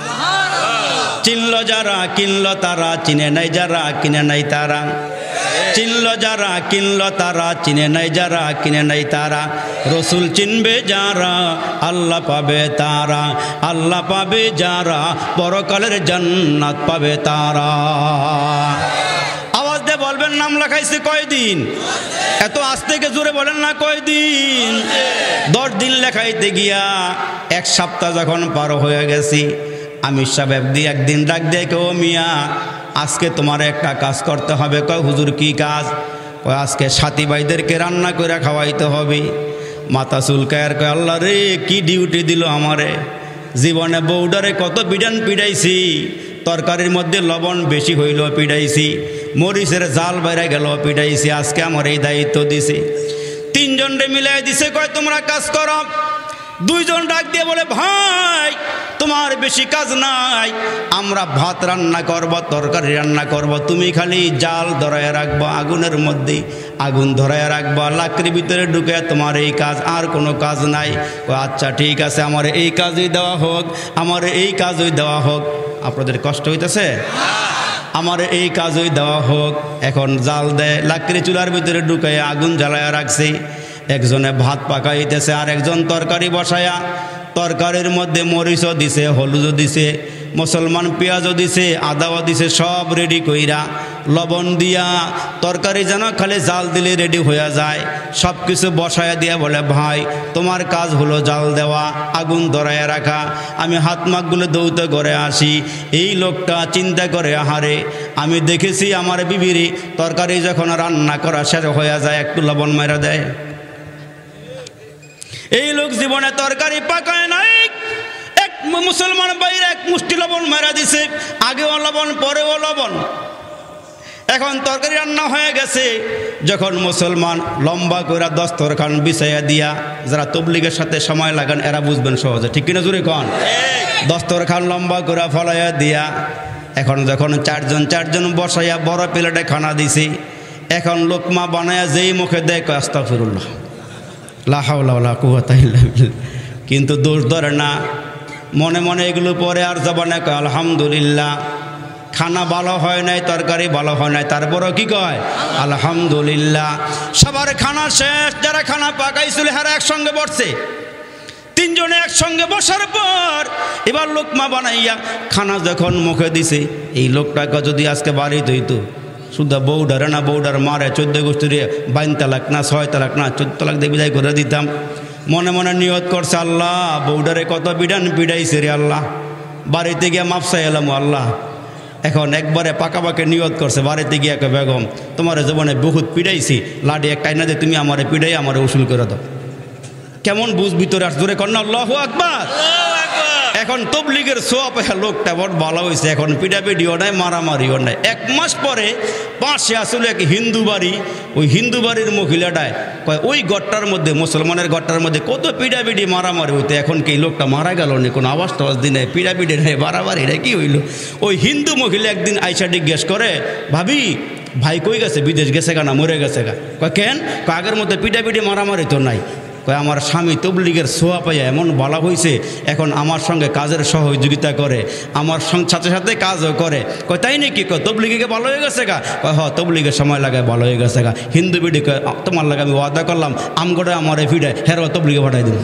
চিনল যারা কিনল তারা, চিনে নাই যারা কিনে নাই তারা, চিনল যারা কিনল তারা, চিনে নাই যারা কিনে নাই তারা, রসুল চিনবে যারা আল্লাহ পাবে তারা, আল্লাহ পাবে যারা পরকালের জান্নাত পাবে তারা। আওয়াজ দিয়ে বলবেন, নাম লেখাইছে কয়দিন? এত আস্তে কে জোরে বলেন না, কয়দিন? 10 দিন লেখাইতে গিয়া 1 সপ্তাহ যখন পার হয়ে গেছি, আমির সাহেব একদিন ডাক দিয়ে, ও মিয়া আজকে তোমার একটা কাজ করতে হবে। কয় হুজুর কি কাজ? কয় আজকে সাথী ভাইদেরকে রান্না করে খাওয়াইতে হবে। মাথা চুলকায়, কয় আল্লাহ রে কি ডিউটি দিল আমারে, জীবনে বউডারে কত পিড়াইছি, তরকারির মধ্যে লবণ বেশি হইল পিড়াইছি, মরিচের জাল বাইরে গেল পিড়াইছি, আজকে আমার এই দায়িত্ব দিছে। 3 জনরে মিলাই দিছে, কয় তোমরা কাজ করো। 2 জন ডাক দিয়ে বলে, ভাই তোমার বেশি কাজ নাই, আমরা ভাত রান্না করব, তরকারি রান্না করব, তুমি খালি জাল ধরায় রাখবো, আগুনের মধ্যে আগুন ধরায় রাখবো, লাকড়ির ভিতরে ঢুকে, তোমার এই কাজ, আর কোনো কাজ নাই। আচ্ছা ঠিক আছে, আমার এই কাজই দেওয়া হোক, আমার এই কাজই দেওয়া হোক। আপনাদের কষ্ট হইতেছে? আমার এই কাজই দেওয়া হোক। এখন জাল দেয়, লাকড়ি চুলার ভিতরে ঢুকে আগুন জ্বালায়া রাখছে, একজনে ভাত পাকাইতেছে, আর একজন তরকারি বসায়া, তরকারির মধ্যে মরিচও দিছে, হলুদও দিছে, মুসলমান পেঁয়াজও দিছে, আদাও দিছে, সব রেডি কইরা লবণ দিয়া তরকারি যেন খালি জাল দিলে রেডি হয়ে যায়, সব কিছু বসায়া দিয়া বলে ভাই তোমার কাজ হলো জাল দেওয়া, আগুন ধরাইয়া রাখা, আমি হাত মাকগুলো দৌড়তে ঘরে আসি। এই লোকটা চিন্তা করে আহারে আমি দেখেছি আমার বিবিরি তরকারি যখন রান্না করা শেষ হয়ে যায় একটু লবণ মেরা দেয়। এই লোক জীবনে তরকারি পাকায় নাই, এক মুসলমান বাইরে এক মুষ্টি লবণ মেরা দিছে, আগেও লবণ পরেও লবণ। এখন তরকারি রান্না হয়ে গেছে, যখন মুসলমান লম্বা করে দস্তরখান বিছাইয়া দিয়া, যারা তবলিগের সাথে সময় লাগান এরা বুঝবেন সহজে, ঠিক কিনা জোরে কন, দস্তরখান লম্বা করে ফলাইয়া দিয়া এখন যখন চারজন বসাইয়া বড় প্লেটে খানা দিছি, এখন লোকমা বানায়া যেই মুখে দেয় আস্তাগফিরুল্লাহ লা হাওলা ওয়ালা কুওয়াতা ইল্লা বিল্লাহ, কিন্তু দোষ ধরে না, মনে মনে এগুলো পরে আর জবানে কয় আলহামদুলিল্লাহ। খানা ভালো হয় নাই, তরকারি ভালো হয় নাই, তারপরও কি কয় আলহামদুলিল্লাহ। সবার খানা শেষ, যারা খানা পাকাইছিল হারা একসঙ্গে বসছে, তিনজনে একসঙ্গে বসার পর এবার লোকমা বানাইয়া খানা যখন মুখে দিছে, এই লোকটাকে যদি আজকে বাড়ি হইতো শুধু বউডারে না বউডার মারে 14 গোষ্ঠীরে 22 তালাক না 6 তালাক না 14 তালাক দিয়ে বিদায় করে দিতাম। মনে মনে নিয়ত করছে আল্লাহ বউডারে কত বিধান পিড়াইছে রে আল্লাহ, বাড়িতে গিয়ে মাপ চাই এলাম আল্লাহ। এখন একবারে পাকাপাকে নিয়ত করছে, বাড়িতে গিয়ে বেগম তোমার জীবনে বহুত পিড়াইছি, লাডি এক টাইনা দিয়ে তুমি আমারে পিড়াই আমারে উসুল করে দাও। কেমন বুঝ ভিতরে আস জোরে কন্যা আল্লাহু আকবার। এখন তবলিগের সোয়া পেহা লোকটা বড় ভালো হয়েছে, এখন পিটাপিটিও নাই মারামারিও নাই। 1 মাস পরে পাশে আসলে এক হিন্দু বাড়ি, ওই হিন্দু বাড়ির মহিলাটায় কয় ওই গড়টার মধ্যে মুসলমানের গড়টার মধ্যে কত পিটাপিটি মারামারি হইতো, এখন কি লোকটা মারা গেল নি, কোনো আওয়াজ টাওয়াজ দিন নাই, পিটাপিটি নাই, মারামারি নাই, কি হইল? ওই হিন্দু মহিলা একদিন আইসা জিজ্ঞেস করে ভাবি ভাই কই গেছে, বিদেশ গেছে গা না মরে গেছে গা? কয় কেন? আগের মধ্যে পিটাপিটি মারামারি তো নাই। কয় আমার স্বামী তবলিগের সোয়া পাইয়া এমন বলা হয়েছে, এখন আমার সঙ্গে কাজের সহযোগিতা করে, আমার সাথে সাথে কাজও করে। কয় তাই নাকি? কয় তবলিগে ভালো হয়ে গেছে গা? কয় হ তবলিগের সময় লাগায় ভালো হয়ে গেছে গা। হিন্দু বিডি কয় তোমার লাগে আমি ওয়াদা করলাম আমগড়ে আমার ফিডে হেরো তবলিগে পাঠাই দিন।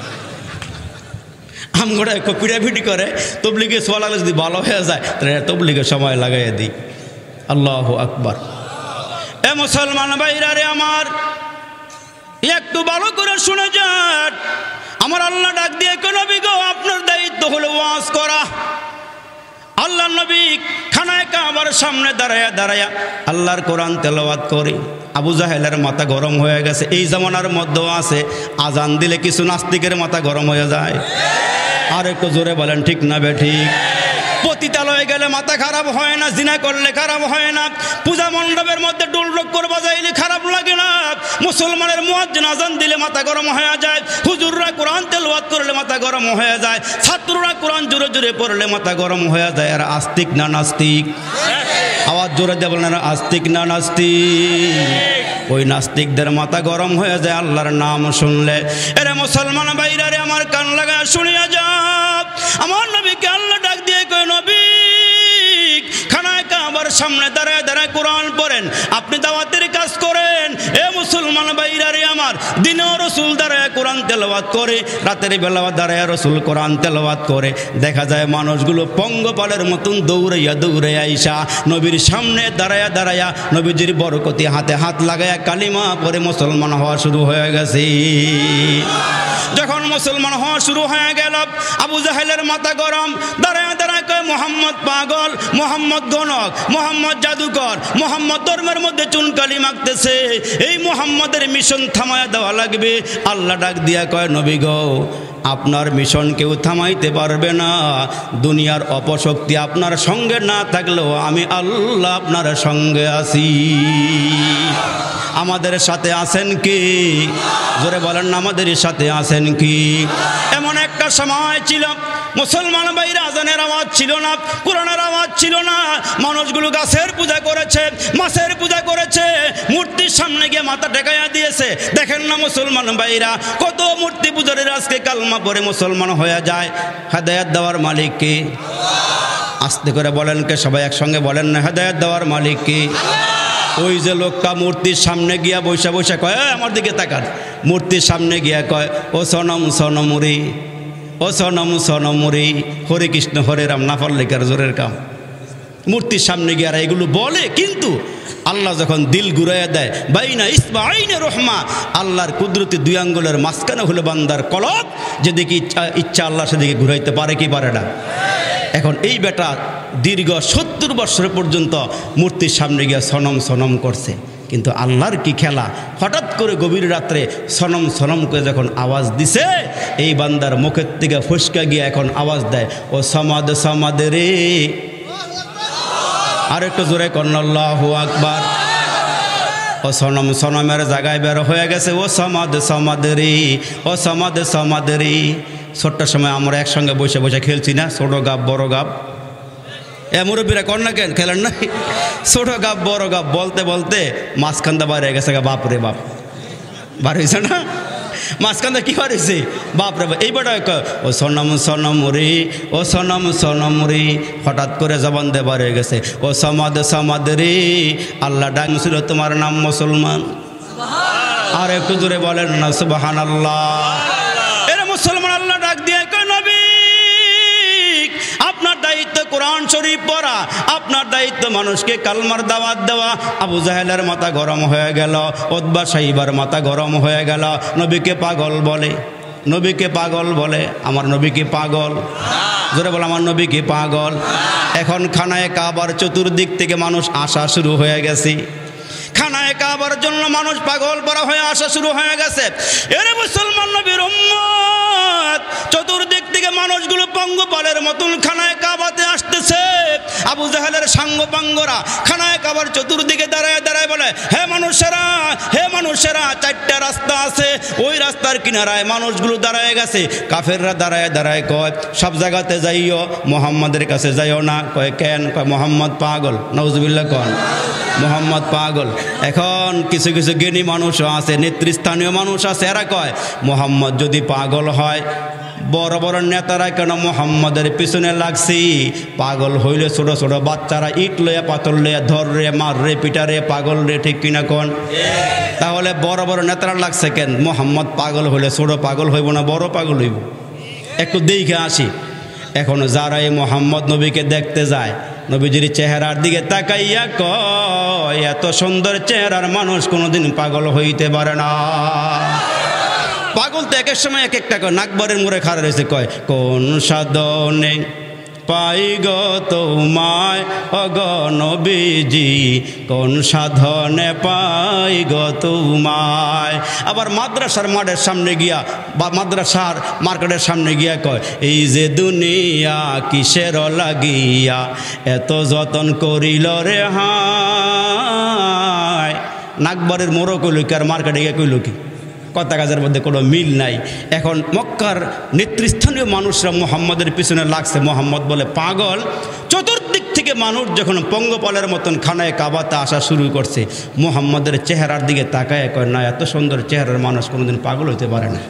আমগড়ে পিড়াপিটি করে, তবলিগে সোয়া লাগলে যদি ভালো হয়ে যায় তাহলে তবলিগের সময় লাগাইয়া দিই। আল্লাহু আকবার। এ মুসলমান ভাইরা রে আমার, একটু ভালো করে শুনে যান, আমার আল্লাহ ডাক দিয়ে নবী গো আপনার দায়িত্ব হলো ওয়াজ করা। আল্লাহ নবী খানায় কাবার সামনে দাঁড়ায়া আল্লাহর কোরআন তেলাওয়াত করে। আবু জাহেলের মাথা গরম হয়ে গেছে। এই জামানার মধ্যেও আছে আজান দিলে কিছু নাস্তিকের মাথা গরম হয়ে যায়। আর একটু জোরে বলেন ঠিক না বেঠিক? পতিতালয়ে গেলে মাথা খারাপ হয় না, জিনা করলে খারাপ হয় না, পূজা মণ্ডপের মধ্যে ডোল বাজাইলে খারাপ লাগে না, মুসলমানের মুয়াজ্জিন আজান দিলে মাথা গরম হয়ে যায়, হুজুররা কোরআন তেলাওয়াত করলে মাথা গরম হয়ে যায়, ছাত্ররা কোরআন জোরে জোরে পড়লে মাথা গরম হয়ে যায়। আর আস্তিক না নাস্তিক? আওয়াজ জোরে দিয়ে বলেন আস্তিক না নাস্তিক? ওই নাস্তিকদের মাথা গরম হয়ে যায় আল্লাহর নাম শুনলে। এরে মুসলমান ভাইরা রে আমার কান লাগা শুনিয়া যাও, আমার নবীকে আল্লাহ ডাক দিয়ে কয় নবী খানায় কাবার সামনে দাঁড়ায় কোরআন পড়েন, আপনি দাওয়াতের কাজ করেন। এ মুসলমান ভাইরা রে আমার, দিনেও রসুল দাঁড়ায় কোরআন তেলাওয়াত করে, রাতের বেলা দাঁড়ায় রসুল কোরআন তেলাওয়াত করে। দেখা যায় মানুষগুলো পঙ্গপালের মতন দৌড়ে আইসা নবীর সামনে দাঁড়ায়া নবীজির বরকতি হাতে হাত লাগায়া কালিমা পরে মুসলমান হওয়া শুরু হয়ে গেছে। যখন মুসলমান হওয়া শুরু হয়ে গেল, আবু জাহেলের মাথা গরম, দাঁড়ায় কয় মোহাম্মদ পাগল, মোহাম্মদ গণক, মোহাম্মদ জাদুকর, মোহাম্মদ ধর্মের মধ্যে চুনকালি মাখতেছে, এই মোহাম্মদের মিশন থামায়া দেওয়া লাগবে। আল্লাহ ডাক দিয়া কয় নবী গো আপনার মিশন কেউ থামাইতে পারবে না। দুনিয়ার অপশক্তি আপনার সঙ্গে না থাকলেও আমি আল্লাহ আপনার সঙ্গে আছি। আমাদের সাথে আছেন কি? জোরে বলেন না আমাদের সাথে আছেন কি? এমন একটা সময় ছিল মুসলমান ভাইরা আজানের আওয়াজ ছিল না, কোরআনের আওয়াজ ছিল না, মানুষগুলো গাছের পূজা করেছে, মাছের পূজা করেছে, মূর্তির সামনে গিয়ে মাথা টেকাইয়া দিয়েছে। দেখেন না মুসলমান ভাইরা কত মূর্তি পূজারীর আজকে কালমা পড়ে মুসলমান হয়ে যায়। হেদায়েত দেওয়ার মালিক কে? আস্তে করে বলেন কে? সবাই একসঙ্গে বলেন না হেদায়েত দেওয়ার মালিক কে? ওই যে লোকটা মূর্তির সামনে গিয়া বৈশা কয় আমার দিকে তাকান, মূর্তির সামনে গিয়া কয় ও সনম সনমুরি, ও সনম সনমুরি, হরে কৃষ্ণ হরে রাম না পড়লে কার জোরের কাম। মূর্তির সামনে গিয়ে আর এগুলো বলে, কিন্তু আল্লাহ যখন দিল ঘুরাইয়া দেয়, বাইনা ইসবাইনে রহমা, আল্লাহর কুদরতি দুই আঙ্গুলের মাঝখানে হলো বান্দার কলব, যেদিকে ইচ্ছা আল্লাহ সেদিকে ঘুরাইতে পারে কি পারে না। এখন এই বেটা দীর্ঘ 70 বছর পর্যন্ত মূর্তির সামনে গিয়ে সনম সনম করছে, কিন্তু আল্লাহর কি খেলা, হঠাৎ করে গভীর রাত্রে সনম সনম করে যখন আওয়াজ দিছে, এই বান্দার মুখের থেকে ফুসকা গিয়ে এখন আওয়াজ দেয়, ও সমাদ সমাদ রে। আর একটু জোরে করেন আল্লাহু আকবার। ও সনম সনমের জায়গায় বের হয়ে গেছে, ও সমাদ সমাদ রে, ও সমাদ সমাদ রে। ছোট্ট সময় আমরা একসঙ্গে বসে বসে খেলছি না, ছোট গাব বড় গাব, মুরব্বীরা কর না কেন খেলেন না, ছোট গাব বড় গাব বলতে বলতে মাঝখানটা বার হয়ে গেছে, বাপ রে বাপ, বার হয়েছে না মাঝখানটা কি বার হয়েছে, বাপ রে বাপ। এইবারটা ও সনম সনম রে, ও সনম সনম রে, হঠাৎ করে জবান দিয়ে বার হয়ে গেছে, ও সমাদ সমাদ রে। আল্লাহ ডাকছিল তোমার নাম মুসলমান, আর একটু জোরে বলেন না সুবহানাল্লাহ। এরা মুসলমান আল্লাহ ডাক দিয়ে কয়, নবী আপনার দায়িত্ব কোরআন শরীফ পড়া, আপনার দায়িত্ব মানুষকে কালমার দাওয়াত দেওয়া। আবু জাহেলের মাথা গরম হয়ে গেল, উতবা সাইবার মাথা গরম হয়ে গেল, নবীকে পাগল বলে, নবীকে পাগল বলে। আমার নবীকে পাগল, জোরে বলে আমার নবীকে পাগল। এখন খানায়ে কাবার চতুর্দিক থেকে মানুষ আসা শুরু হয়ে গেছে, খানায়ে কাবার জন্য মানুষ পাগল পরা হয়ে আসা শুরু হয়ে গেছে। এরে মুসলমান নবীর উম্মত, চতুর্দিক থেকে মানুষগুলো পঙ্গপালের মতন খানায়ে কাবাতে আসতেছে। আবু জাহেলের সাঙ্গপাঙ্গরা খানায়ে কাবার চতুর্দিকে দাঁড়ায় দাঁড়ায় বলে, হে মানুষেরা, হে মানুষেরা, 4টা রাস্তা আছে, ওই রাস্তার কিনারায় মানুষগুলো দাঁড়ায় গেছে। কাফেররা দাঁড়ায় দাঁড়ায় কয়, সব জায়গাতে যাইও, মোহাম্মদের কাছে যাইও না। কয় কেন? কয় মোহাম্মদ পাগল। নাউজুবিল্লাহ কন, মোহাম্মদ পাগল। এখন কিছু কিছু জ্ঞানী মানুষও আছে, নেতৃস্থানীয় মানুষ আছে, এরা কয় মোহাম্মদ যদি পাগল হয়, বড় বড় নেতারা কেন মোহাম্মদের পিছনে লাগছি? পাগল হইলে ছোট ছোট বাচ্চারা ইট লইয়া পাথর লইয়া ধর রে, মার রে, পিটা রে, পাগল রে, ঠিক কিনা কোন? তাহলে বড় বড় নেতারা লাগছে কেন? মোহাম্মদ পাগল হইলে ছোট পাগল হইব না বড় পাগল হইব? একটু দেখে আসি। এখন যারা এই মোহাম্মদ নবীকে দেখতে যায়, নবীজির চেহারার দিকে তাকাইয়া কয়, এত সুন্দর চেহারার মানুষ কোনোদিন পাগল হইতে পারে না। পাগল তো একের সময় এক একটা কয়, নাকবারের মোড়ে খাড়া রয়েছে, কয় কোন সাধনে পাই গো তোমায় অগ নবীজি, কোন সাধনে পাই গো তোমায়। আবার মাদ্রাসার মাঠের সামনে গিয়া বা মাদ্রাসার মার্কেটের সামনে গিয়া কয়, এই যে দুনিয়া কিসের লাগিয়া এত যতন করিল রে হায়। নাকবারের মোড়ো কইল কি আর মার্কেটে গিয়ে কইল কি? কথা কাজের মধ্যে কোনো মিল নাই। এখন মক্কার নেতৃস্থানীয় মানুষরা মোহাম্মদের পিছনে লাগছে, মোহাম্মদ বলে পাগল। চতুর্দিক থেকে মানুষ যখন পঙ্গপালের মতন খানায় কাবাতে আসা শুরু করছে, মোহাম্মদের চেহারার দিকে তাকায় কয়, না এত সুন্দর চেহারার মানুষ কোনোদিন পাগল হতে পারে না।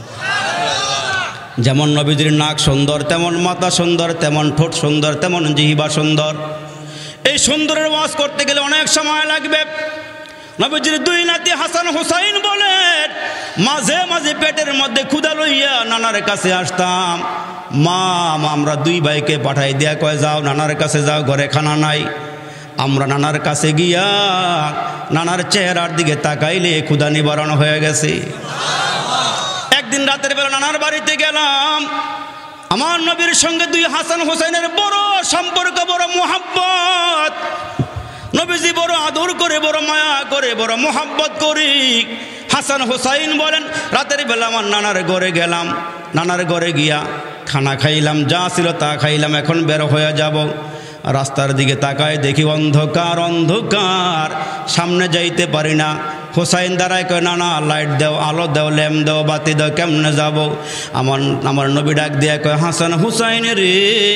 যেমন নবীজির নাক সুন্দর, তেমন মাথা সুন্দর, তেমন ঠোঁট সুন্দর, তেমন জিহ্বা সুন্দর। এই সুন্দরের ওয়াজ করতে গেলে অনেক সময় লাগবে। নবীজির 2 নাতি হাসান হুসাইন বলেন, মাঝে মাঝে পেটের মধ্যে ক্ষুধা লইয়া নানার কাছে আসতাম। মা আমরা 2 ভাইকে পাঠাই দিয়া কয়, যাও নানার কাছে যাও, ঘরে খানা নাই। আমরা নানার কাছে গিয়া নানার চেহারার দিকে তাকাইলে ক্ষুধা নিবারণ হয়ে গেছে। একদিন রাতের বেলা নানার বাড়িতে গেলাম, আমার নবীর সঙ্গে 2 হাসান হুসাইনের বড় সম্পর্ক, বড় মোহাব্বত। নবীজি বড় আদর করে, বড় মায়া করে, বড় মোহাব্বত করি। হাসান হুসাইন বলেন, রাতের বেলা আমার নানার ঘরে গেলাম, নানার ঘরে গিয়া খানা খাইলাম, যা ছিল তা খাইলাম। এখন বের হয়ে যাব, রাস্তার দিকে তাকায় দেখি অন্ধকার অন্ধকার, সামনে যাইতে পারি না। হুসাইন দাঁড়ায় কয়, না না লাইট দাও, আলো দাও, ল্যাম্প দাও, বাতি দাও, কেমনে যাব? আমার নবী ডাক দিয়া কয়, হাসান হুসাইন রে,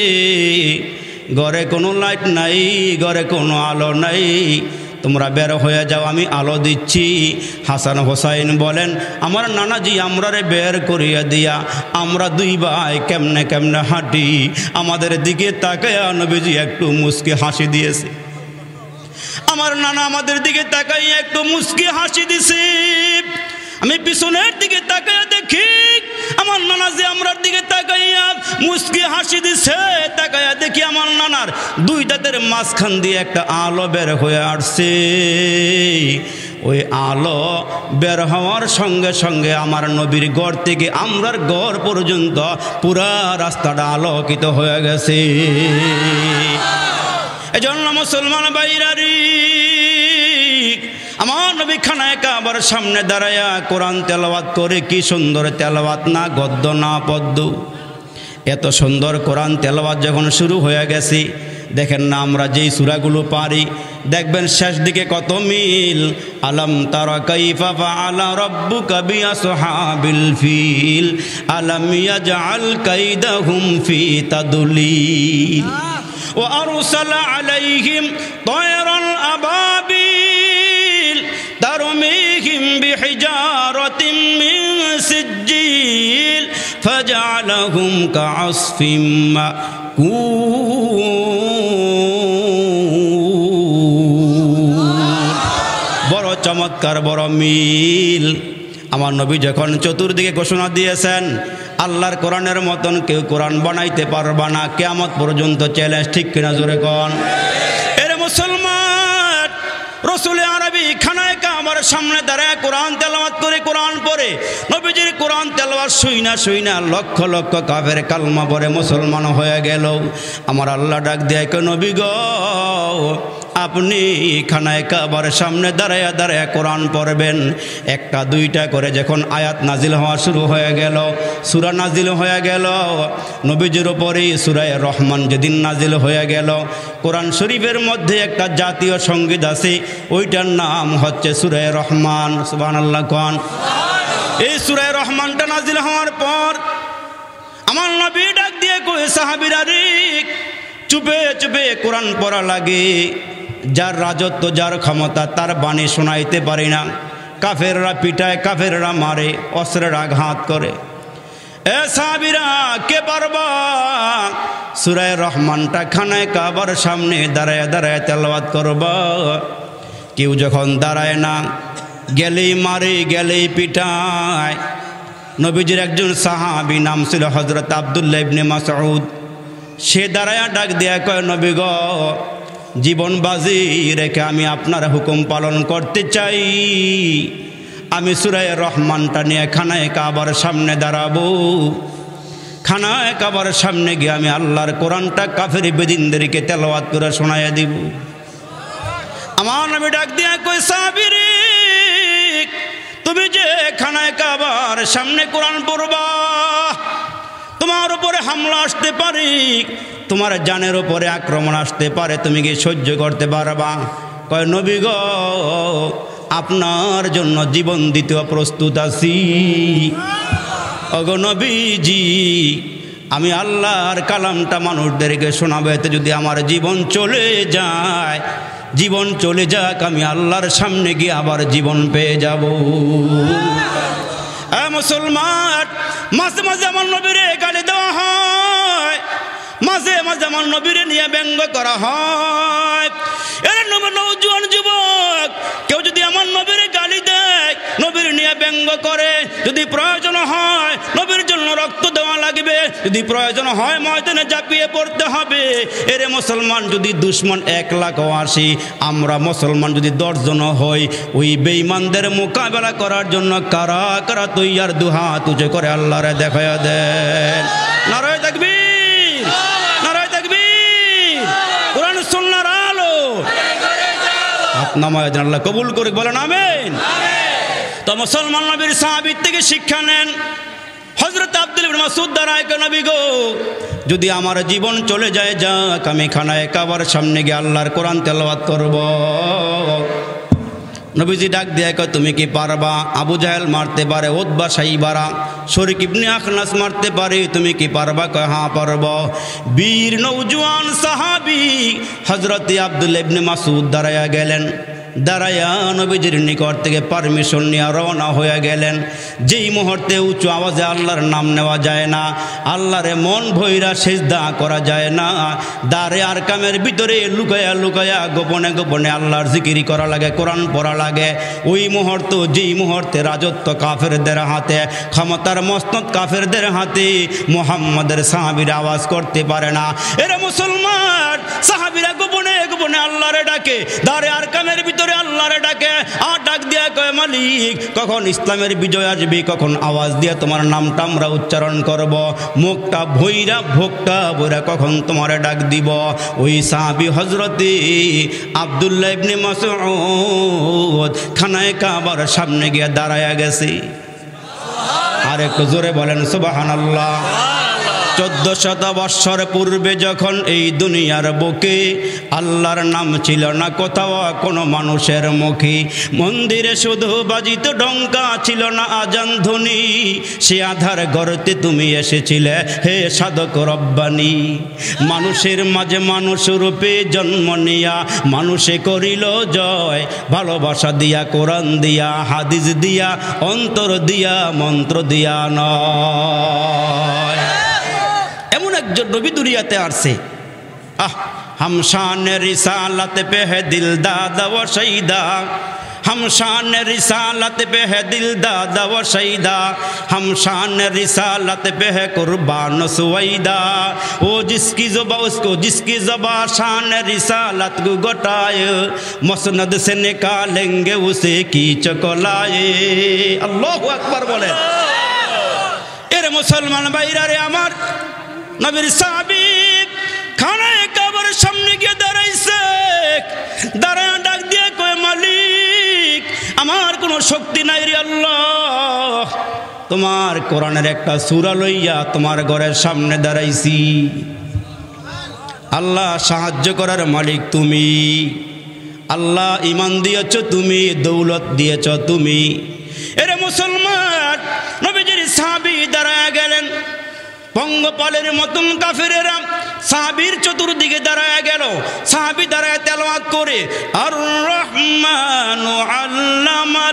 ঘরে কোনো লাইট নাই, ঘরে কোনো আলো নাই, তোমরা বের হয়ে যাও, আমি আলো দিচ্ছি। হাসান হুসাইন বলেন, আমার নানাজি আমরারে বের করিয়া দিয়া আমরা 2 ভাই কেমনে কেমনে হাঁটি। আমাদের দিকে তাকায়া নবীজি একটু মুস্কি হাসি দিয়েছে। আমার নানা আমাদের দিকে তাকাইয়া একটু মুস্কি হাসি দিছে। আমি পিছনের দিকে তাকাইয়া দেখি আমার নানা যে আমরার দিকে তাকাইয়া মুস্কি হাসি দিছে। সে তাকায়া দেখি আমার নানার দুই দাঁতের মাঝখান দিয়ে একটা আলো বের হয়ে আসছে। ওই আলো বের হওয়ার সঙ্গে সঙ্গে আমার নবীর ঘর থেকে আমরার ঘর পর্যন্ত পুরা রাস্তাটা আলোকিত হয়ে গেছে। এজন্য মুসলমান ভাইরারি, আমার নবী খানায় কাবার সামনে দাঁড়ায়া কোরআন তেলাওয়াত করে, কি সুন্দর তেলাওয়াত, না গদ্য না পদ্য, এত সুন্দর কোরআন তেলাওয়াত যখন শুরু হয়ে গেছে, দেখেন না আমরা যেই সূরাগুলো পারি দেখবেন শেষ দিকে কত মিল। আলম তারা কাইফা ফাআলা রাব্বুকা বিআসহাবিল ফিল আলাম ইয়াজআল কাইদাহুম ফি তাদলিল ওয়া আরসালা আলাইহিম তায়রান আবাবিল তারমিহিম বিহিজারাতিন মিন সিজ্জিল ফাজআলাহুম কাআসফিম বড় চমৎকার, বড় মিল। আমার নবী যখন চতুর্দিকে ঘোষণা দিয়েছেন আল্লাহর কোরআনের মতন কেউ কোরআন বানাইতে পারবা না, কিয়ামত পর্যন্ত চ্যালেঞ্জ, ঠিক কিনা জোরে কোন? এর মুসলমান, রসুল আরবি খানায় কাবার সামনে দাঁড়ায় কোরআন তেলাওয়াত করে, কোরআন পড়ে, নবীজির কোরআন তেলাওয়াত শুইনা লক্ষ লক্ষ কাফের কালমা পড়ে মুসলমান হয়ে গেল। আমার আল্লাহ ডাক দেয়, নবী গো, আপনি খানায় কাবার সামনে দাঁড়ায়া দাঁড়ায়া কোরআন পড়বেন। একটা দুইটা করে যখন আয়াত নাজিল হওয়া শুরু হয়ে গেল, সূরা নাজিল হয়ে গেল, নবীজির উপরে সূরা রহমান যেদিন নাজিল হয়ে গেল, কোরআন শরীফের মধ্যে একটা জাতীয় সঙ্গীত আছে, ওইটার নাম হচ্ছে সূরা রহমান। সুবহানাল্লাহ কোন? এই সূরা রহমানটা নাজিল হওয়ার পর আমার নবী ডাক দিয়ে কই, সাহাবীরা রে, চুপে চুপে কোরআন পড়া লাগে। যার রাজত্ব, যার ক্ষমতা, তার বাণী শোনাইতে পারি না। কাফেররা পিটায়, কাফেররা মারে, অস্ত্রের আঘাত করে। এ সাহাবীরা, কে পারবা? সূরা রহমানটা খানায় কাবার সামনে দাঁড়ায় দাঁড়ায় তেলাওয়াত করবা। কেউ যখন দাঁড়ায় না, গেলেই মারে, গেলেই পিটায়। নবীজির একজন সাহাবী নাম ছিল হযরত আব্দুল্লাহ ইবনে মাসউদ। সে দাঁড়ায়া ডাক দেয়া কয়, নবী গো, জীবন বাজি রেখে আমি আপনার হুকুম পালন করতে চাই। আমি সূরা রহমানটা নিয়ে খানায় কাবার সামনে দাঁড়াবো। খানায় কাবার সামনে গিয়ে আমি আল্লাহর কোরআনটা কাফের বেদিনদেরকে তেলাওয়াত করে শোনাইয়া দিব। আমার নবী ডাক দিয়া কই, সাহাবীরে, তুমি যে খানায় কাবার সামনে কোরআন পড়বা, তোমার উপরে হামলা আসতে পারে, তোমার জানের উপরে আক্রমণ আসতে পারে, তুমি কি সহ্য করতে পারবা? কয়, নবী গো, আপনার জন্য জীবন দিতে প্রস্তুত আছি। ওগো নবীজি, আমি আল্লাহর কালামটা মানুষদেরকে শোনাবো, এতে যদি আমার জীবন চলে যায়, জীবন চলে যাক, আমি আল্লাহর সামনে গিয়ে আবার জীবন পেয়ে যাব। মুসলমান, মাঝে মাঝে আমার নবীরে গালি দেওয়া হয়, মাঝে মাঝে আমার নবীরে নিয়ে ব্যঙ্গ করা হয়। এর নওজোয়ান যুবক, কেউ যদি আমার নবীরে গালি দেয়, নবীর নিয়ে ব্যঙ্গ করে, যদি প্রয়োজন হয় নবীর জন্য রক্ত দেওয়া লাগবে, যদি প্রয়োজন হয় ময়দানে ঝাঁপিয়ে পড়তে হবে। এরে মুসলমান, যদি দুশ্মন 1 লাখ আসি, আমরা মুসলমান যদি 10 জন হই, ওই বেঈমানদের মোকাবেলা করার জন্য কারা কারা তৈয়ার? দুহাত উঁচু করে আল্লাহরে দেখায়া দেন। নারায়ে তাকবীর, নারায়ে তাকবীর। কোরআন সুন্নাহর আলো আপনার আল্লাহ কবুল করে, বলেন আমিন। তো মুসলমান নবীর সাহাবী থেকে শিক্ষা নেন। হযরত আব্দুল্লাহ ইবনে মাসউদ দাঁড়ায়, নবী গো, যদি আমার জীবন চলে যায়, যাক, আমি খানায় কাবার সামনে গিয়ে আল্লাহর কোরআন তেলাওয়াত করব। নবীজি ডাক দিয়ে কয়, তুমি কি পারবা? আবু জাহেল মারতে পারে, উতবা সাইবারা, শরীক ইবনে আখনাস মারতে পারে, তুমি কি পারবা? কয়, হ্যাঁ পারব। বীর নওজোয়ান সাহাবী হযরত আব্দুল্লাহ ইবনে মাসউদ দাঁড়ায়া গেলেন। দাঁড়ায়া নবীজির নিকট থেকে পারমিশন নিয়ে রওনা হয়ে গেলেন। যেই মুহূর্তে উঁচু আওয়াজে আল্লাহর নাম নেওয়া যায় না, আল্লাহরে মন ভৈরা সিজদা করা যায় না, দারে আরকামের ভিতরে লুকায়া লুকায়া গোপনে গোপনে আল্লাহর জিকিরি করা লাগে, কোরআন পড়া লাগে, ওই মুহূর্ত যেই মুহূর্তে রাজত্ব কাফেরদের হাতে, ক্ষমতার মসনদ কাফেরদের হাতে, মুহাম্মাদের সাহাবীরা আওয়াজ করতে পারে না। এরা মুসলমান সাহাবীরা গোপনে গোপনে আল্লাহরে ডাকে, দারে আরকামের ভিতরে আল্লাহরে ডাকে, আর ডাক দিয়া কয় মালিক কখন ইসলামের বিজয় আসবে, কখন আওয়াজ দিয়ে তোমার নামটা আমরা উচ্চারণ করব, মুখটা ভৈরা ভোগটা বইরা কখন তোমারে ডাক দিব। ওই সাহাবী হযরতে আব্দুল্লাহ ইবনে মাসউদ খানায়ে কাবার সামনে গিয়ে দাঁড়ায়া গেছে। আর একটু জোরে বলেন সুবহানাল্লাহ। 1400 বৎসর পূর্বে যখন এই দুনিয়ার বুকে আল্লাহর নাম ছিল না কোথাও কোনো মানুষের মুখে, মন্দিরে শুধু বাজিত ডঙ্কা, ছিল না আজান ধ্বনি, সে আধার গর্তে তুমি এসেছিলে হে সাধক রব্বানি। মানুষের মাঝে মানুষ রূপে জন্ম নিয়া মানুষে করিল জয়, ভালোবাসা দিয়া, কোরআন দিয়া, হাদিস দিয়া, অন্তর দিয়া, মন্ত্র দিয়া নয়। এমন একজন নবী দুনিয়াতে আসছে, हम शान रिसालत पे है दिल दादा व शहीदा, हम शान रिसालत पे है दिल दादा व शहीदा, हम शान रिसालत पे है कुर्बान सुवैदा। वो जिसकी ज़ुबा उसको जिसकी ज़ुबा शान रिसालत को घटाए, मसनद से निकालेंगे उसे कीच को लाए। अल्लाहु अकबर बोले। एरे मुसलमान भाईरा रे আমার নবীর সাহাবী খানায়ে কাবার সামনে গিয়ে দাঁড়াইছে, দাঁড়ায় ডাক দিয়ে কয় মালিক আমার কোনো শক্তি নাই রে আল্লাহ, তোমার কোরআনের একটা সূরা লইয়া তোমার ঘরের সামনে দাঁড়াইছি। আল্লাহ সাহায্য করার মালিক তুমি, আল্লাহ ঈমান দিয়েছ তুমি, দৌলত দিয়েছ তুমি। এরে মুসলমান নবীজির সাহাবী দাঁড়ায় গেলেন, পঙ্গপালের মতন কাফেরেরা সাহাবীর চতুর্দিকে দাঁড়ায় গেল। সাহাবী দাঁড়ায় তেলাওয়াত করে আর রহমানু আল্লামাল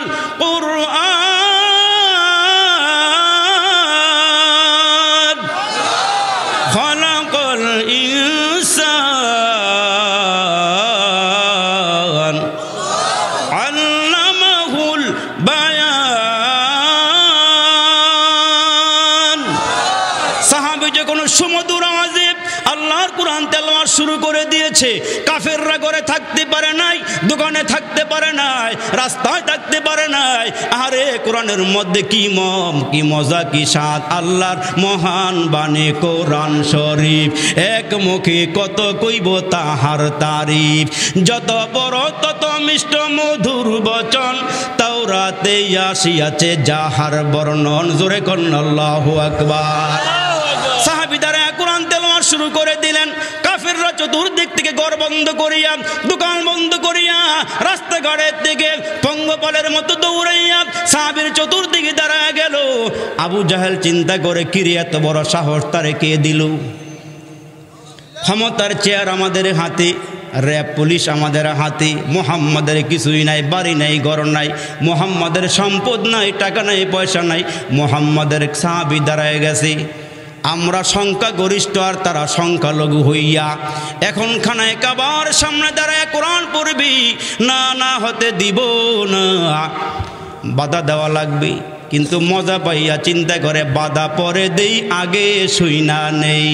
কুরআন খালাকাল ইনসান আল্লামাহুল বায়ান। সাহাবী যে কোনো সুমধুর আওয়াজে আল্লাহর কোরআন তেলাওয়াত শুরু করে দিয়েছে। কাফেররা ঘরে থাকতে পারে নাই, দোকানে থাকতে পারে নাই, রাস্তায় থাকতে পারে নাই। আরে কোরআনের মধ্যে কি মজা, কি স্বাদ, আল্লাহর মহান বাণী কোরআন শরীফ, এক মুখে কত কইব তাহার তারিফ, যত বড় তত মিষ্ট মধুর বচন, তাওরাতে আসিয়াছে যাহার বর্ণন। জোরে কন আল্লাহু আকবার। সাহাবী দাঁড়ায় কোরআন তেলাওয়াত শুরু করে দিলেন। কাফেররা চতুর্দিক থেকে ঘর বন্ধ করিয়া, দোকান বন্ধ করিয়া, রাস্তাঘাটের দিকে পঙ্গপালের মতো দৌড়াইয়া সাহাবীর চতুর্দিকে দাঁড়ায় গেল। আবু জাহেল চিন্তা করে কিরে এত বড় সাহস তারে কে দিল? ক্ষমতার চেয়ার আমাদের হাতে, র্যাব পুলিশ আমাদের হাতে, মুহাম্মাদের কিছুই নাই, বাড়ি নাই, ঘর নাই, মুহাম্মাদের সম্পদ নাই, টাকা নাই, পয়সা নাই, মুহাম্মাদের সাহাবী দাঁড়ায় গেছে। আমরা সংখ্যা গরিষ্ঠ আর তারা সংখ্যালঘু হইয়া এখন খানায়ে কাবার সামনে দাঁড়ায় কোরআন পড়বি, না না হতে দিব না, বাধা দেওয়া লাগবে। কিন্তু মজা পাইয়া চিন্তা করে বাধা পরে দেই, আগে শুই না নেই।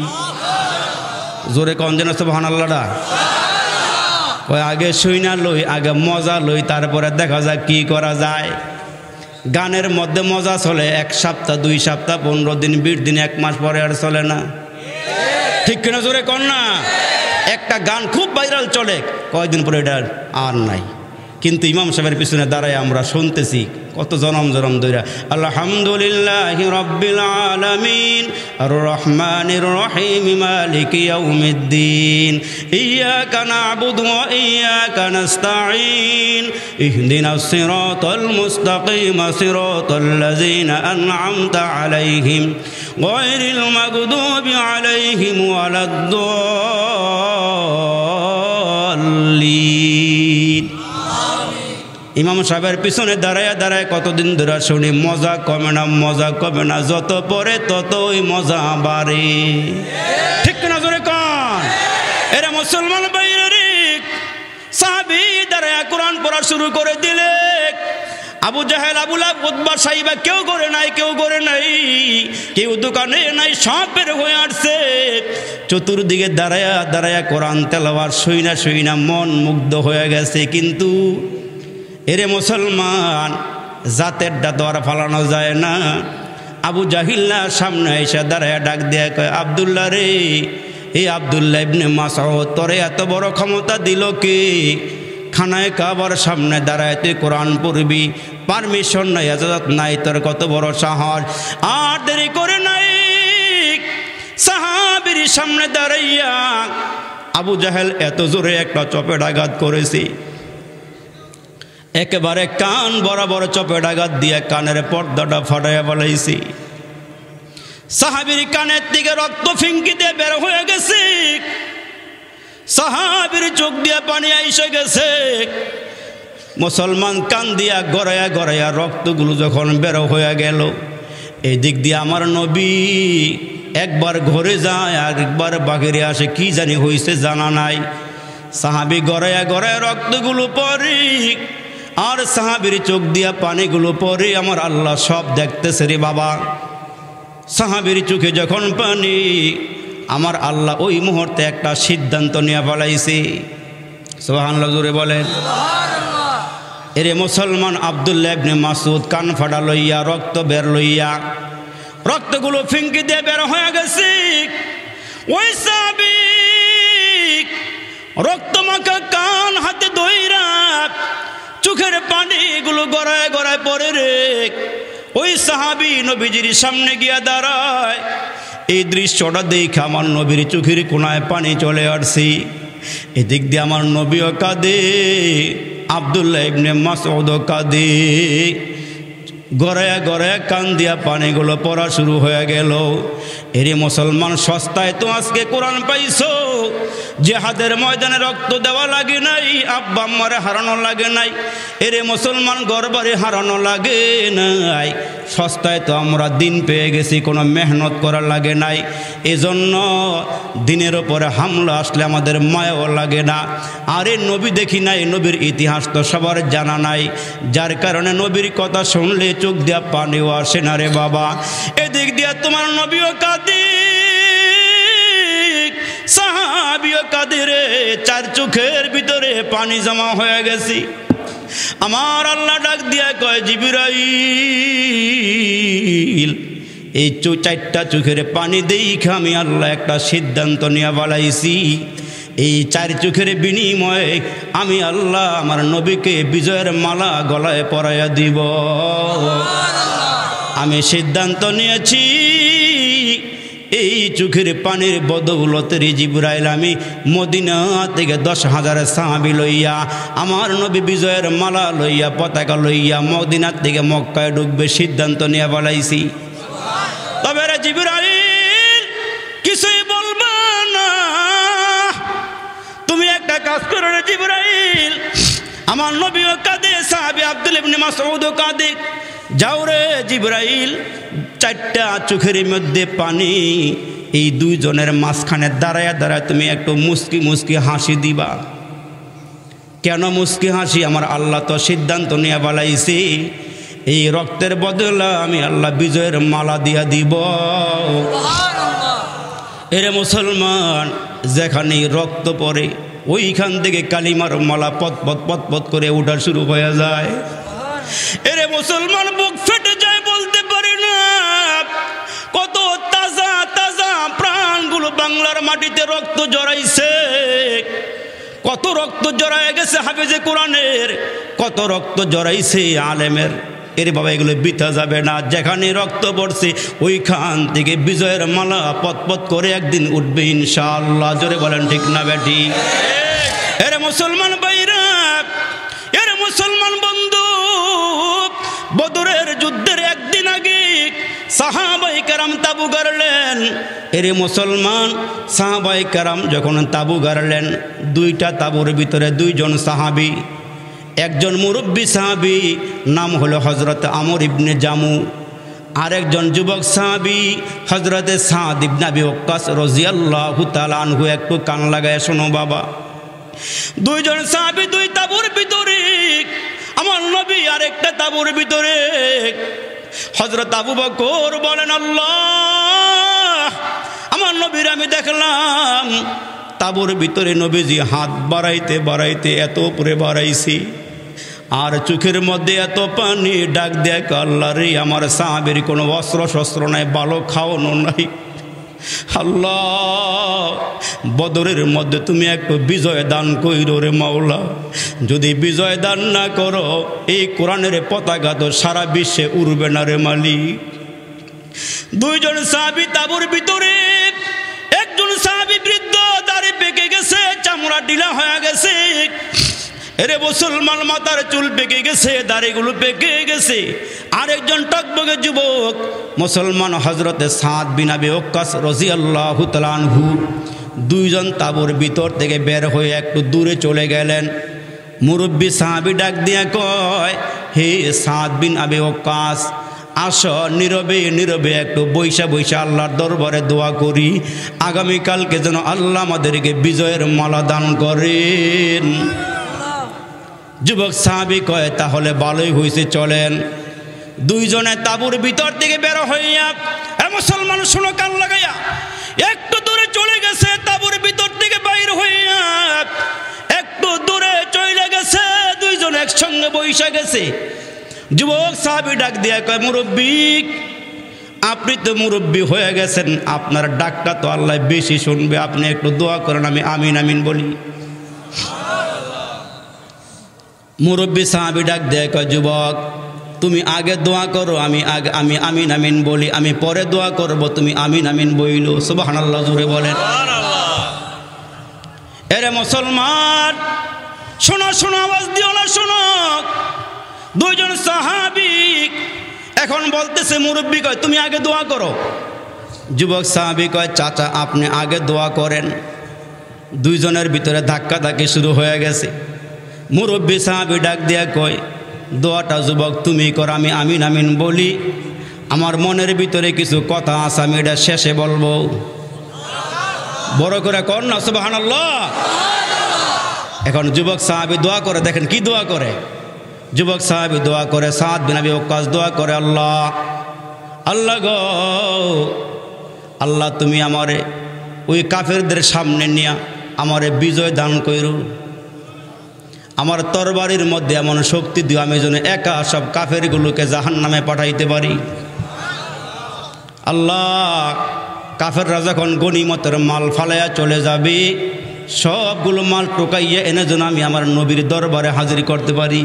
জোরে কন যেন সুবহানাল্লাহটা ওই আগে শুই না লই, আগে মজা লই, তারপরে দেখা যায় কি করা যায়। গানের মধ্যে মজা চলে 1 সপ্তাহ, 2 সপ্তাহ, 15 দিন, 20 দিন, 1 মাস পরে আর চলে না। ঠিক কিনা জোরে কন না? একটা গান খুব ভাইরাল চলে, কয়েকদিন পরে এটা আর নাই। কিন্তু ইমাম সাহেবের পিছনে দাঁড়ায় আমরা শুনতেছি কত জনম জনম ধরে আলহামদুলিল্লাহি রাব্বিল আলামিন আর রহমানির রহিম মালিকি ইয়াউমিদ্দিন ইয়াকা না'বুদু ওয়া ইয়াকা নাস্তাঈন ইহদিনাস সিরাতাল মুস্তাকিম সিরাতাল লাযিনা আন'আমতা আলাইহিম গায়রিল মাগদুবি আলাইহিম ওয়ালাদ-দাল্লিন। ইমাম সাহেবের পিছনে দাঁড়ায় দাঁড়ায় কতদিন ধরে শুনি, মজা কমে না, মজা কমে না, যত পরে ততই মজা বাড়ে। ঠিক না জোরে কন? এরা মুসলমান ভাইরা রে, সাহাবী দাঁড়ায় কোরআন পড়া শুরু করে দিলে। আবু জাহেল, আবু লাহাব, উতবা, সাইবা কেউ করে নাই, কেউ করে নাই, কেউ দোকানে নাই, সব বের হয়ে আসছে। চতুর্দিকে দাঁড়ায়া দাঁড়ায়া কোরআন তেলাওয়াত শুইনা শুইনা মন মুগ্ধ হয়ে গেছে। কিন্তু এরে মুসলমান, জাতের দাঁত ফালানো যায় না। আবু জাহিল্লা সামনে এসে দাঁড়ায় ডাক দিয়ে কয়, আব্দুল্লাহ রে, এই আব্দুল্লাহ ইবনে মাসউদ, তোরে এত বড় ক্ষমতা দিল কে? খানায় কাবার সামনে দাঁড়ায় তুই কোরআন পড়বি, পারমিশন নাই, ইজাজত নাই, তোর কত বড় সাহস! আর দেরি করে নাই, সাহাবীর সামনে দাঁড়াইয়া আবু জাহেল এত জোরে একটা চপেট আঘাত করেছে, একেবারে কান বরাবর চপেট আঘাত দিয়ে কানের পর্দাটা ফাটাইয়া ফেলাইছে। সাহাবীর কানের দিকে রক্ত ফিঙ্কি দিয়ে বের হয়ে গেছে, সাহাবীর চোখ দিয়ে পানি আইসে গেছে। মুসলমান কান দিয়া গড়াইয়া গড়াইয়া রক্তগুলো যখন বের হয়ে গেল, এই দিক দিয়ে আমার নবী একবার ঘরে যায় আর একবার বাহিরে আসে, কি জানি হয়েছে জানা নাই। সাহাবী গড়াইয়া গড়াইয়া রক্তগুলো পড়ে আর সাহাবীর চোখ দিয়া পানিগুলো পড়ে, আমার আল্লাহ সব দেখতেছে রে বাবা। সাহাবীর চোখে যখন পানি, আমার আল্লাহ ওই মুহূর্তে একটা সিদ্ধান্ত নিয়ে ফেলাইছে। সুবহানাল্লাহ জোরে বলেন। এরে মুসলমান, আব্দুল্লাহ ইবনে মাসউদ কান ফাটা লইয়া রক্ত বের লইয়া, রক্তগুলো ফিঙ্কি দিয়ে বের হয়ে গেছে। ওই সাহাবী রক্তমাখা কান হাতে ধইরা চোখের পানিগুলো গড়ায় গড়ায় পড়ে রে। ওই সাহাবী নবীজির সামনে গিয়া দাঁড়ায়। এই দৃশ্যটা দেখে আমার নবীর চোখের কোনায় পানি চলে আসছে। এদিক দিয়ে আমার নবীও কাঁদে, আব্দুল্লাহ ইবনে মাসউদও কাঁদে। গড়ায়া গড়ায়া কান দিয়া পানিগুলো পড়া শুরু হয়ে গেল। এরে মুসলমান, সস্তায় তো আজকে কোরআন পাইছো, জিহাদের ময়দানে রক্ত দেওয়া লাগে নাই, আব্বা আম্মারে হারানো লাগে নাই, এরে মুসলমান গরবারে হারানো লাগে নাই। সস্তায় তো আমরা দিন পেয়ে গেছি, কোনো মেহনত করা লাগে নাই। এজন্য দিনের ওপরে হামলা আসলে আমাদের মায়াও লাগে না। আরে নবী দেখি নাই, নবীর ইতিহাস তো সবার জানা নাই, যার কারণে নবীর কথা শুনলে চোখ দিয়া পানিও আসে না রে বাবা। এদিক দিয়া তোমার নবীও কাঁদে, সাহাবীও কাঁদে রে, চার চোখের ভিতরে পানি জমা হয়ে গেছে। আমার আল্লাহ ডাক দিয়া কয়, জিবরাইল, এই চারটা চোখের পানি দেখে আমি আল্লাহ একটা সিদ্ধান্ত নিয়ে বলাইছি। এই চার চোখের বিনিময়ে আমি আল্লাহ আমার নবীকে বিজয়ের মালা গলায় পরাইয়া দিব। আমি সিদ্ধান্ত নিয়েছি, এই চোখের পানির বদৌলতে জিবরাইল আমি মদিনা থেকে 10,000 সাহাবী লইয়া, আমার নবী বিজয়ের মালা লইয়া, পতাকা লইয়া মদিনা থেকে মক্কায় ঢুকবে সিদ্ধান্ত নিয়ে বলাইছি। তবে রে জিবরাইল, কিছুই বলবা না, তুমি একটা কাজ করো রে জিবরাইল। আমার নবীও কাঁদে, সাহাবী আব্দুল্লাহ ইবনে মাসউদও কাঁদে। যাও রে জিবরাইল, চারটা চোখের মধ্যে পানি, এই দুইজনের মাঝখানে দাঁড়ায় দাঁড়ায় তুমি একটু মুস্কি মুস্কি হাসি দিবা। কেন মুস্কি হাসি? আমার আল্লাহ তো সিদ্ধান্ত নিয়ে বলাইছে, এই রক্তের বদলে আমি আল্লাহ বিজয়ের মালা দিয়া দিব। এরে মুসলমান, যেখানে রক্ত পড়ে ওইখান থেকে কালিমার মালা পথ পথ পথ পথ করে ওঠা শুরু হয়ে যায়। এরে মুসলমান, বুক ফেটে যায়, বলতে পারি না। কত তাজা তাজা প্রাণগুলো বাংলার মাটিতে রক্ত জড়াইছে, কত রক্ত জড়ায় গেছে হাফেজে কোরআনের, কত রক্ত জড়াইছে আলেমের। এর বাবা, এগুলো বৃথা যাবে না। যেখানে রক্ত পড়ছে ওইখান থেকে বিজয়ের মালা পথ পথ করে একদিন উঠবে ইনশাআল্লাহ। জোরে বলেন ঠিক না বেটি? এরে মুসলমান ভাইরা, এরে মুসলমান বন্ধু, বদরের যুদ্ধের একদিন আগে সাহাবায়ে কেরাম তাবু গাড়লেন। এরে মুসলমান, সাহাবায়ে কেরাম যখন তাবু গাড়লেন, দুইটা তাবুর ভিতরে দুইজন সাহাবী, একজন মুরব্বী সাহাবী নাম হলো হযরত আমর ইবনে জামু, আরেকজন যুবক সাহাবী হযরতে সাদ ইবনে আবি ওয়াক্কাস রাদিয়াল্লাহু তাআলা আনহু। একটু কান লাগায় শোনো বাবা, দুইজন সাহাবী দুই তাঁবুর ভিতরে, আমার নবী আরেকটা তাঁবুর ভিতরে। হযরত আবু বকর বলেন, আল্লাহ, আমার নবীর আমি দেখলাম তাঁবুর ভিতরে নবীজি হাত বাড়াইতে বাড়াইতে এত উপরে বাড়াইছি, আর চোখের মধ্যে এত পানি। ডাক দেখ, আল্লাহ রে, আমার সাহাবীর কোনো অস্ত্র শস্ত্র নাই, ভালো খাওয়ানো নাই। আল্লাহ, বদরের মধ্যে তুমি একটু বিজয় দান কইরো রে মাওলা। যদি বিজয় দান না করো, এই কোরআনের পতাকা তো সারা বিশ্বে উড়বে না রে মালিক। দুইজন সাহাবী তাঁবুর ভিতরে, একজন সাহাবী বৃদ্ধ, দাড়ি পেকে গেছে, চামড়া ঢিলা হয়ে গেছে। এরে মুসলমান, মাথার চুল পেকে গেছে, দাড়িগুলো পেকে গেছে। আরেকজন টকবকে যুবক মুসলমান হযরতে সাদ বিন আবি ওয়াক্কাস রাদিয়াল্লাহু তাআলা আনহু। দুইজন তাঁবুর ভিতর থেকে বের হয়ে একটু দূরে চলে গেলেন। মুরব্বী সাহাবী ডাক দিয়া কয়, হে সাদ বিন আবি ওয়াক্কাস, আসো, নীরবে নীরবে একটু বৈশা বৈশা আল্লাহর দরবারে দোয়া করি, আগামীকালকে যেন আল্লাহ আমাদেরকে বিজয়ের মালা দান করেন। যুবক সাহাবী কয়, তাহলে ভালোই হয়েছে, চলেন। দুইজনে তাঁবুর ভিতর থেকে বের হইয়া, মুসলমান শোনো কান লাগাইয়া, একটু দূরে চলে গেছে। তাঁবুর ভিতর থেকে বাইর হইয়া একটু দূরে চলে গেছে, দুইজন একসঙ্গে বৈশা গেছে। যুবক সাহাবী ডাক দিয়া কয়, মুরব্বী, আপনি তো মুরব্বী হয়ে গেছেন, আপনার ডাকটা তো আল্লাহ বেশি শুনবে, আপনি একটু দোয়া করেন, আমি আমিন আমিন বলি। মুরব্বী সাহাবী ডাক দেয় কয়, যুবক, তুমি আগে দোয়া করো, আমি আমিন আমিন বলি, আমি পরে দোয়া করব, তুমি আমিন আমিন বইল। সুবহানাল্লাহ, জোরে বলেন। এরে মুসলমান, শোনো শোনো, আওয়াজ দিও না, শোনো। দুইজন সাহাবী এখন বলতেছে, মুরব্বী কয়, তুমি আগে দোয়া করো। যুবক সাহাবী কয়, চাচা, আপনি আগে দোয়া করেন। দুইজনের ভিতরে ধাক্কাধাক্কি শুরু হয়ে গেছে। মুরব্বী সাহাবী ডাক দিয়া কয়, দোয়াটা যুবক তুমি কর, আমি আমিন আমিন বলি। আমার মনের ভিতরে কিছু কথা আছে, আমি এটা শেষে বলবো। বড় করে কর না সুবহানাল্লাহ। এখন যুবক সাহাবী দোয়া করে, দেখেন কি দোয়া করে। যুবক সাহাবী দোয়া করে, সাদ বিন আবি ওয়াক্কাস দোয়া করে, আল্লাহ, আল্লাহ গো, আল্লাহ, তুমি আমারে ওই কাফেরদের সামনে নিয়া আমারে বিজয় দান কইরো। আমার তরবারির মধ্যে এমন শক্তি দিও, আমি যেন একা সব কাফেরগুলোকে জাহান্নামে পাঠাইতে পারি। আল্লাহ, কাফেররা যখন গনিমতের মাল ফালাইয়া চলে যাবে, সবগুলো মাল টোকাইয়া এনে যেন আমি আমার নবীর দরবারে হাজির করতে পারি।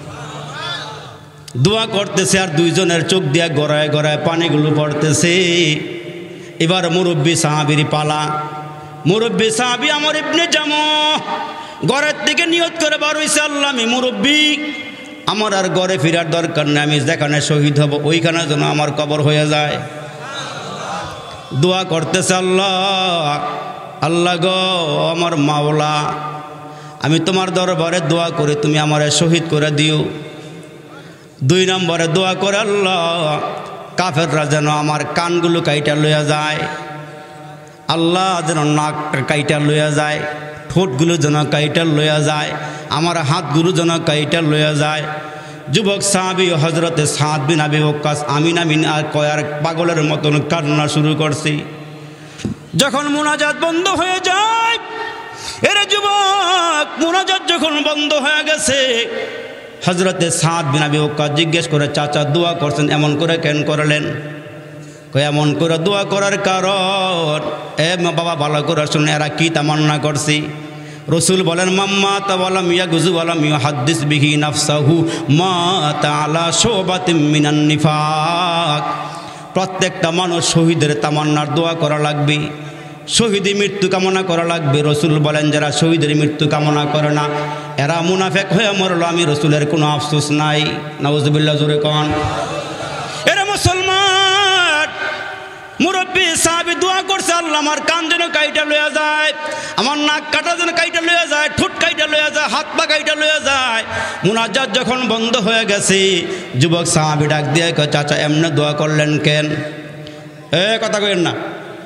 দোয়া করতেছে, আর দুইজনের চোখ দিয়া গড়ায় গড়ায় পানিগুলো পড়তেছে। এবার মুরব্বী সাহাবীর পালা। মুরব্বী সাহাবী আমর ইবনে জামুহ ঘরের থেকে নিয়ত করে বার হইছে, আল্লাহ, আমি মুরব্বী, আমার আর ঘরে ফেরার দরকার নেই, আমি যেখানে শহীদ হব ওইখানে যেন আমার কবর হয়ে যায়। দোয়া করতেছে, আল্লাহ, আল্লাহ গো, আমার মাওলা, আমি তোমার দরবারে দোয়া করে তুমি আমারে শহীদ করে দিও। 2 নম্বরে দোয়া করে, আল্লাহ, কাফেররা যেন আমার কানগুলো কাইটা লইয়া যায়, আল্লাহ, যেন নাকটা কাইটা লইয়া যায়, ঠোঁটগুলো যেন কাইটা লইয়া যায়, আমার হাতগুলো যেন কাইটা লইয়া যায়। যুবক সাহাবী হযরতে সাদ বিন আবি ওয়াক্কাস আমিন আমিন আর কয়ার পাগলের মতন কান্না শুরু করছে। যখন মুনাজাত বন্ধ হয়ে যায়, এরে যুবক, মুনাজাত যখন বন্ধ হয়ে গেছে, হযরতে সাদ বিন আবি ওয়াক্কাস জিজ্ঞেস করে, চাচা দোয়া করছেন, এমন করে কেন করলেন? কয়, এমন করে দোয়া করার কারণ, বাবা ভালো করে শুনে, এরা কি তামান্না করছি। রসুল বলেন, মাম্মা তাওয়ালাম ইয়াগুযু ওয়ালাম ইউহাদ্দিস বিহি নাফসাহু মা তাআলা শুবাতিম মিনান নিফাক। প্রত্যেকটা মানুষ শহীদের তামান্নার দোয়া করা লাগবে, শহীদের মৃত্যু কামনা করা লাগবে। রসুল বলেন, যারা শহীদের মৃত্যু কামনা করে না, এরা মুনাফিক হয়ে মরল, আমি রসুলের কোনো আফসোস নাই। নাউজুবিল্লাহ, জোরে কোন। এরা মুসলমান, মুরব্বী সাহাবী দোয়া করছে, আল্লাহ, আমার কান যেন কাইটা লইয়া যায়, আমার নাক কাটা যেন কাইটা লইয়া যায়, ঠোঁট কাইটা লইয়া যায়, হাত পা কাইটা লইয়া যায়, মুনাজাত যখন বন্ধ হয়ে গেছে, যুবক সাহাবী ডাক দিয়ে কয়, চাচা এমনি দোয়া করলেন কেন? কথা কইেন না।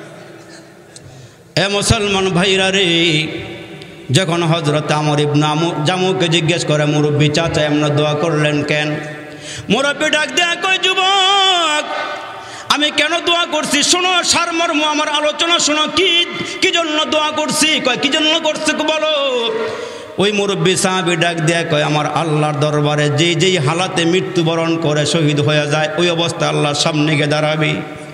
মুসলমান ভাইরা রে, যখন হযরত আমর ইবনে জামুকে জিজ্ঞেস করে, মুরব্বী চাচা এমনি দোয়া করলেন কেন? মুরব্বী ডাক দিয়ে কয়, যুবক আমি কেন দোয়া করছি শোনো, সারমর্ম আমার আলোচনা শোনো। কি জন্য দোয়া করছি? কয় কি জন্য করছে বলো। ওই মুরব্বী সাহাবী ডাক দেয়া কয়, আমার আল্লাহর দরবারে যেই হালাতে মৃত্যুবরণ করে শহীদ হয়ে যায়, ওই অবস্থা আল্লাহর সামনে গিয়ে দাঁড়াবি।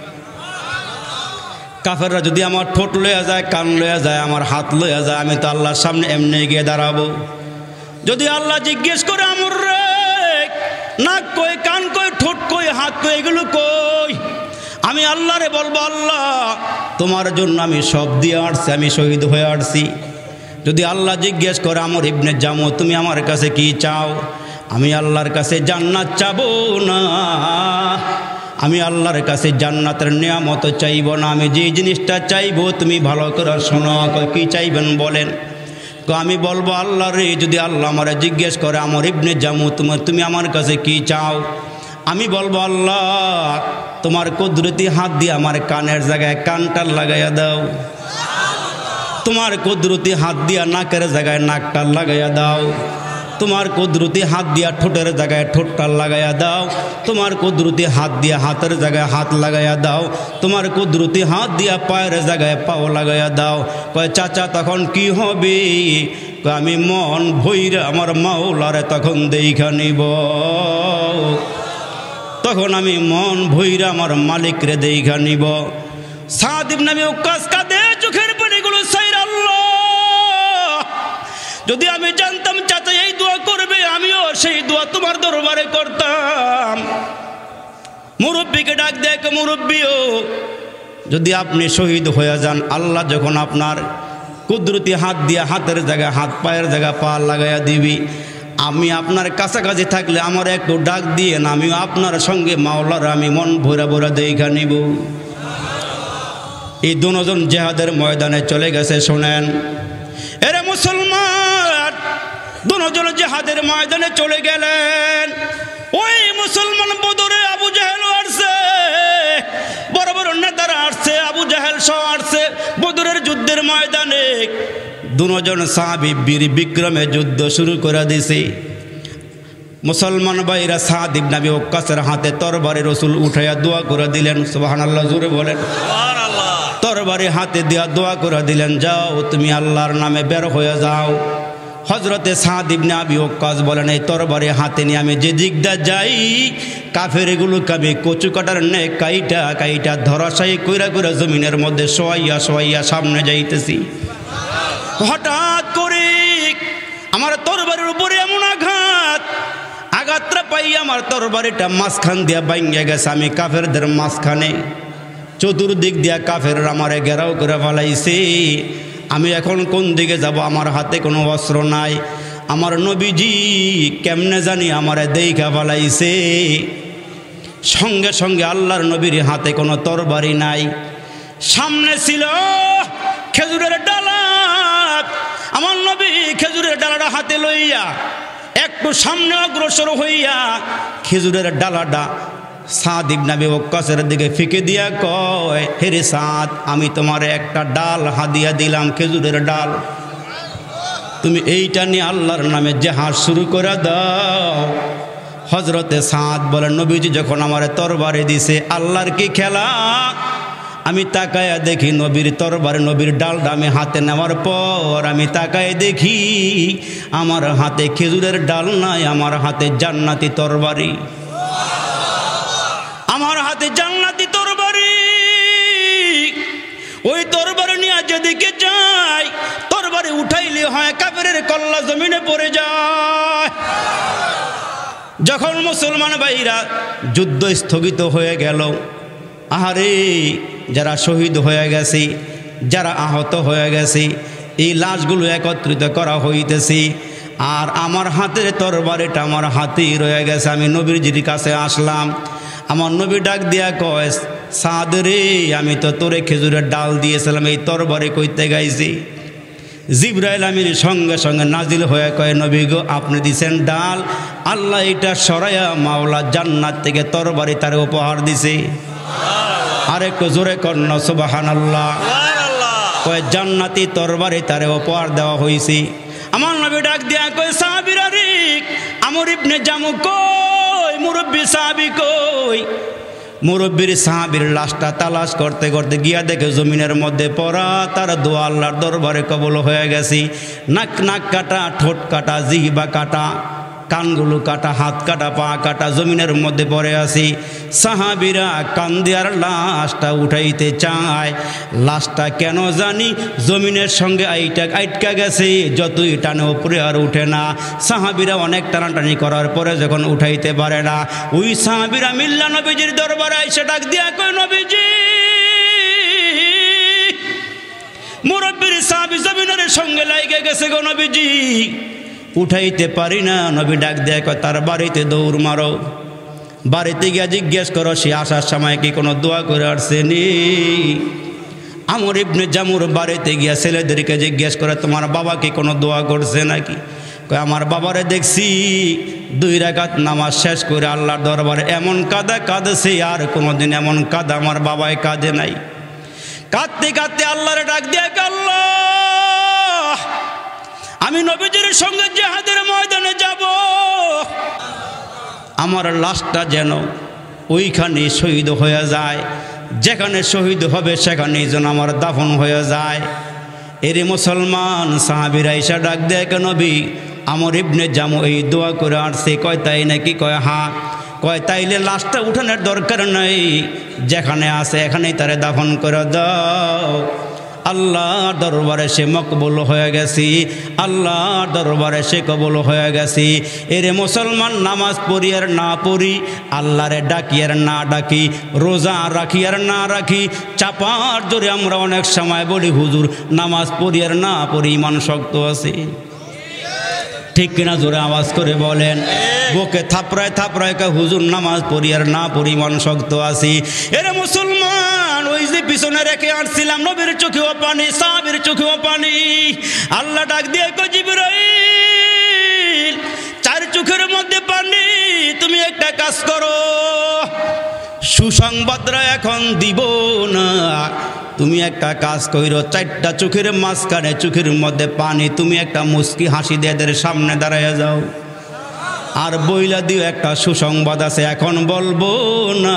কাফেররা যদি আমার ঠোঁট লইয়া যায়, কান লইয়া যায়, আমার হাত লইয়া যায়, আমি তো আল্লাহর সামনে এমনি গিয়ে দাঁড়াবো। যদি আল্লাহ জিজ্ঞেস করে, আমর রে নাক কই, কান কই, ঠোঁট কই, হাত কই, এগুলো কই? আমি আল্লাহরে বলবো, আল্লাহ তোমার জন্য আমি সব দিয়ে আসছি, আমি শহীদ হয়ে আসছি। যদি আল্লাহ জিজ্ঞেস করে, আমর ইবনে জামু তুমি আমার কাছে কি চাও? আমি আল্লাহর কাছে জান্নাত চাবো না, আমি আল্লাহর কাছে জান্নাতের নিয়ামত চাইব না। আমি যে জিনিসটা চাইবো তুমি ভালো করে শোনো। কি চাইবেন বলেন? আমি বলবো, আল্লাহ রে, যদি আল্লাহ আমারে জিজ্ঞেস করে, আমর ইবনে জামু তুমি আমার কাছে কি চাও? আমি বলবো, আল্লাহ তোমার কুদরতি হাত দিয়ে আমার কানের জায়গায় কানটা লাগাইয়া দাও, তোমার কুদরতি হাত দিয়া নাকের জায়গায় নাকটা লাগাইয়া দাও, তোমার কুদরতি হাত দিয়া ঠোঁটের জায়গায় ঠোঁটটা লাগাইয়া দাও, তোমার কুদরতি হাত দিয়া হাতের জায়গায় হাত লাগাইয়া দাও, তোমার কুদরতি হাত দিয়া পায়ের জায়গায় পাও লাগাইয়া দাও। কয় চাচা তখন কি হবে? আমি মন ভইরা আমার মাওলারে তখন দেইখা নিব, তখন আমি মন ভইরা আমার মালিকরে দেইখা নিব। সাদ ইবনে আবি ওয়াক্কাস কাঁদে, চোখের পানিগুলো ছাইরা, আল্লাহ যদি আমি জানতাম চাচা এই দোয়া করবে, আমিও সেই দোয়া তোমার দরবারে করতাম। মুরব্বীকে ডাক দেয়, মুরব্বীও যদি আপনি শহীদ হয়ে যান, আল্লাহ যখন আপনার কুদরতি হাত দিয়ে হাতের জায়গায় হাত, পায়ের জায়গায় পা লাগাইয়া দিবি, আমি আপনার কাছাকাছি থাকলে আমার একটু ডাক দিয়ে না, আমিও আপনার সঙ্গে মাওলার আমি মন ভরা ভরা দেখা নিব। এই দুজন জিহাদের ময়দানে চলে গেছে। শোনেন এরে মুসলমান, দুজন জিহাদের ময়দানে চলে গেলেন। ওই মুসলমান বদরে আবু জাহেল আসছে, বড় বড় নেতারা আসছে, আবু জাহেল সহ আসছে বদরের যুদ্ধের ময়দানে। দুজন সাহাবী বীর বিক্রমে যুদ্ধ শুরু করে দিছে। মুসলমান ভাইরা সাদ ইবনে আবি ওয়াক্কাসের হাতে তরবারি রাসূল উঠাইয়া দোয়া করে দিলেন। সুবহানাল্লাহ, জোরে বলেন সুবহানাল্লাহ। তরবারি হাতে দিয়া দোয়া করে দিলেন, যাও তুমি আল্লাহর নামে বের হয়ে যাও। হযরতে সাদ ইবনে আবি ওয়াক্কাস বলেন, এই তরবারি হাতে নিয়ে আমি যে দিকটা যাই, কাফেরগুলোকে আমি কচু কাটার নে কাইটা কাইটা ধরাশায়ী কইরা কইরা জমিনের মধ্যে শোয়াইয়া শোয়াইয়া সামনে যাইতেছি। হঠাৎ করে আমার তরবারির উপরে এমন আঘাতটা পাই, আমার তরবারিটা মাঝখান দিয়া ভাঙ্গা গেছে। আমি কাফেরদের মাঝখানে, চতুর্দিক দিয়া কাফের আমারে ঘেরাও করে ফেলাইছে। আমি এখন কোন দিকে যাব? আমার হাতে কোনো অস্ত্র নাই। আমার নবীজি কেমনে জানি আমারে দেইখা ফেলাইছে। সঙ্গে সঙ্গে আল্লাহর নবীর হাতে কোনো তরবারি নাই। সামনে ছিল খেজুরের ডালা। আমার নবী খেজুরের ডালাটা হাতে লইয়া একটু সামনে অগ্রসর হইয়া খেজুরের ডালাটা সাদ ইবনে আবি ওয়াক্কাসের দিকে ফিকে দিয়া কয়, হেরে সাদ, আমি তোমার একটা ডাল হাদিয়া দিলাম, খেজুরের ডাল, তুমি এইটা নিয়ে আল্লাহর নামে জিহাদ শুরু করে দাও। হযরতে সাদ বলেন, নবীজি যখন আমার তরবারি দিছে, আল্লাহর কি খেলা। আমি তাকায়া দেখি নবীর তরবারি, নবীর ডালটা আমি হাতে নেওয়ার পর আমি তাকায় দেখি আমার হাতে খেজুরের ডাল নাই, আমার হাতে জান্নাতি তরবারি, আমার হাতে জান্নাতি তরবারি। ওই তরবারি নিয়ে যেদিকে যাই, তরবারি উঠাইলে হয় কাফেরের কল্লা জমিনে পড়ে যায়। যখন মুসলমান ভাইরা যুদ্ধ স্থগিত হয়ে গেল, আহারে যারা শহীদ হয়ে গেছে, যারা আহত হয়ে গেছে, এই লাশগুলো একত্রিত করা হইতেছে। আর আমার হাতের তরবারিটা আমার হাতেই রয়ে গেছে। আমি নবীজির কাছে আসলাম। আমার নবী ডাক দিয়া কয়, সাদ রে, আমি তো তোরে খেজুরের ডাল দিয়েছিলাম, এই তরবারি কইতে গাইছি। জিবরাইল আমিন সঙ্গে সঙ্গে নাজিল হয়ে কয় নবী গো আপনি দিছেন ডাল, আল্লাহ এটা সরাইয়া মাওলা জান্নাত থেকে তরবারি তার উপহার দিছে। আর একটু জোরে কন্যা সুবহানাল্লাহ। কয় জান্নাতি তরবারি তার উপহার দেওয়া হয়েছে। আমার নবী ডাক দিয়া কয় সাহাবীরা রে আমর ইবনে জামু কই, মুরব্বী সাহাবী কই? মুরব্বীর সাহাবীর লাশটা তালাশ করতে করতে গিয়া দেখে জমিনের মধ্যে পড়া, তার দোয়া আল্লাহর দরবারে কবুল হয়ে গেছে। নাক নাক কাটা, ঠোঁট কাটা, জিহ্বা কাটা, কানগুলো কাটা, হাত কাটা, পা কাটা, জমিনের মধ্যে পড়ে আসি। সাহাবীরা কান্দিয়ার লাশটা উঠাইতে চায়। লাশটা কেন জানি জমিনের সঙ্গে আইটকা গেছে, যতই টানে উপরে আর উঠে না। সাহাবীরা অনেক টানাটানি করার পরে যখন উঠাইতে পারে না, ওই সাহাবীরা মিল্লা নবীজির দরবারে এসে ডাক দিয়া কয় নবীজি, মুরব্বির সাহাবী জমিনের সঙ্গে লাইগে গেছে গো নবীজি, উঠাইতে পারি না। নবী ডাক দেয় কয় তার বাড়িতে দৌড় মারো, বাড়িতে গিয়া জিজ্ঞেস করো সে আসার সময় কি কোনো দোয়া করে আসছে নি। আমর ইবনে জামুর বাড়িতে গিয়া ছেলেদেরকে জিজ্ঞেস করে তোমার বাবা কি কোনো দোয়া করছে নাকি? কয় আমার বাবারে দেখছি 2 রাকাত নামাজ শেষ করে আল্লাহর দরবারে এমন কাঁদা কাঁদছে, আর কোনোদিন এমন কাঁদা আমার বাবাই কাঁদে নাই। কাঁদতে কাঁদতে আল্লাহরে ডাক দিয়ে আল্লাহ আমি নবীজির সঙ্গে জিহাদের ময়দানে যাব, আমার লাশটা যেন ওইখানে শহীদ হয়ে যায়, যেখানে শহীদ হবে সেখানেই যেন আমার দাফন হয়ে যায়। এরে মুসলমান সাহাবীরা এসে ডাক দেয় কে নবী আমর ইবনে জামু এই দোয়া করে আসছে? কয় তাই নাকি? কয় হ্যাঁ। কয় তাইলে লাশটা উঠানোর দরকার নাই, যেখানে আছে এখানেই তারে দাফন করে দাও। আল্লাহর দরবারে সে মকবুল হয়ে গেছি, আল্লাহর দরবারে সে কবুল হয়ে গেছি। এরে মুসলমান নামাজ পড়ি আর না পড়ি, আল্লাহরে ডাকি আর না ডাকি, রোজা রাখি আর না রাখি, চাপার জোরে আমরা অনেক সময় বলি হুজুর নামাজ পড়ি আর না পড়ি ইমান শক্ত আছে, ঠিক কিনা? জোরে আওয়াজ করে বলেন। বুকে থাপড়ায় থাপড়ায় কা হুজুর নামাজ পড়ি আর না পড়ি ইমান শক্ত আছি। এরে মুসলমান ওই যে পিছনে রেখে আসছিলাম নবীর চোখেও পানি, সাহাবীর চোখেও পানি। আল্লাহ ডাক দিয়ে কয় জিবরাইল 4 চোখের মধ্যে পানি, তুমি একটা কাজ করো, সুসংবাদরা এখন দিব না, তুমি একটা কাজ কইরো 4টা চোখের মাঝখানে চোখের মধ্যে পানি, তুমি একটা মুস্কি হাসি দিয়ে এদের সামনে দাঁড়াইয়া যাও আর বইলা দিও একটা সুসংবাদ আছে, এখন বলবো না,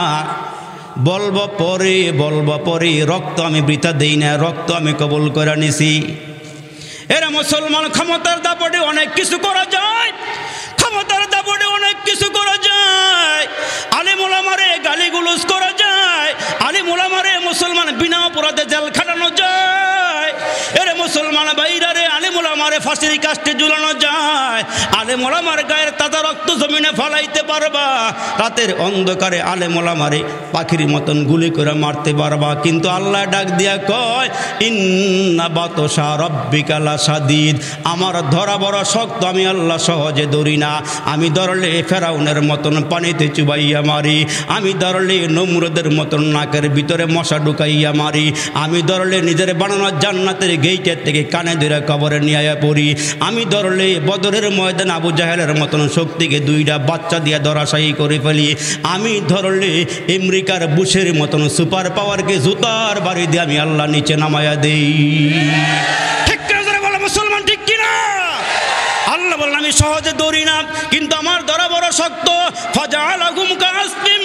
বলবো পরে, বলবো পরে, রক্ত আমি বৃথা দেই না, রক্ত আমি কবুল করে নিছি। এরা মুসলমান ক্ষমতার দাপটে অনেক কিছু করা যায়, ক্ষমতার দাপটে অনেক কিছু করা যায়, আলেম ওলামারে গালিগুলোজ করা যায়, আলেম ওলামারে মুসলমান বিনা অপরাধে জেল খাটানো যায়। এরে মুসলমান ভাইরা রে আলেম ওলামারে ফাঁসির কাস্টে ঝুলানো যায়, আলেম ওলামার গায়ের তাজা রক্ত জমিনে ফলাইতে পারবা, রাতের অন্ধকারে আলেম ওলামারে পাখির মতন গুলি করে মারতে পারবা। কিন্তু আল্লাহ ডাক দিয়া কয় ইন্না বাতশা রাব্বিকা লাশাদীদ, আমার ধরা বড় শক্ত, আমি আল্লাহ সহজে ধরি না। আমি ধরলে ফেরাউনের মতন পানিতে চুবাইয়া মারি, আমি ধরলে নমরুদের মতন নাকের ভিতরে মশা ঢুকাইয়া মারি, আমি ধরলে নিজের বানানো জান্নাতের গেইটের থেকে কানে ধরে কবরে নিয়ে পড়ি, আমি ধরলে বদরের ময়দান আবু জাহেলের মতন শক্তিকে 2টা বাচ্চা দিয়ে ধরাশায়ী করে ফেলি, আমি ধরলে আমেরিকার বুশের মতন সুপার পাওয়ারকে জুতার বাড়ি দিয়ে আমি আল্লাহ নিচে নামায়া দেই। ঠিক কিনা বলে মুসলমান, ঠিক কিনা? আল্লাহ বলেন আমি সহজে ধরি না, কিন্তু আমার ধরা বড় শক্ত। ফাজালাহুম কাসফিম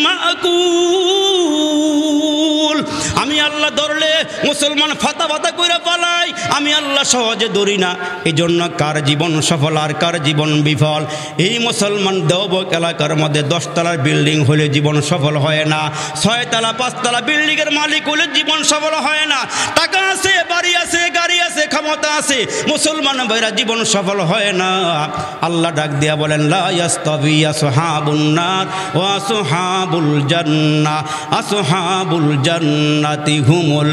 মাকুল, আমি আল্লাহ ধরলে মুসলমান ফাতা ফাতা কইরা পালাই, আমি আল্লাহ সহজে ধরি না। এই জন্য কার জীবন সফল আর কার জীবন বিফল। এই মুসলমান দেওবক এলাকার মধ্যে 10 তলার বিল্ডিং হলে জীবন সফল হয় না, 6 তলা 5 তলা বিল্ডিংয়ের মালিক হলে জীবন সফল হয় না। টাকা আছে, বাড়ি আছে, গাড়ি আছে, ক্ষমতা আছে, মুসলমান ভাইরা জীবন সফল হয় না। আল্লাহ ডাক দিয়া বলেন লা ইয়াস্তাবি আসহাবুন নার ওয়া আসহাবুল জান্নাহ, আসহাবুল জান্নাতি হুমুল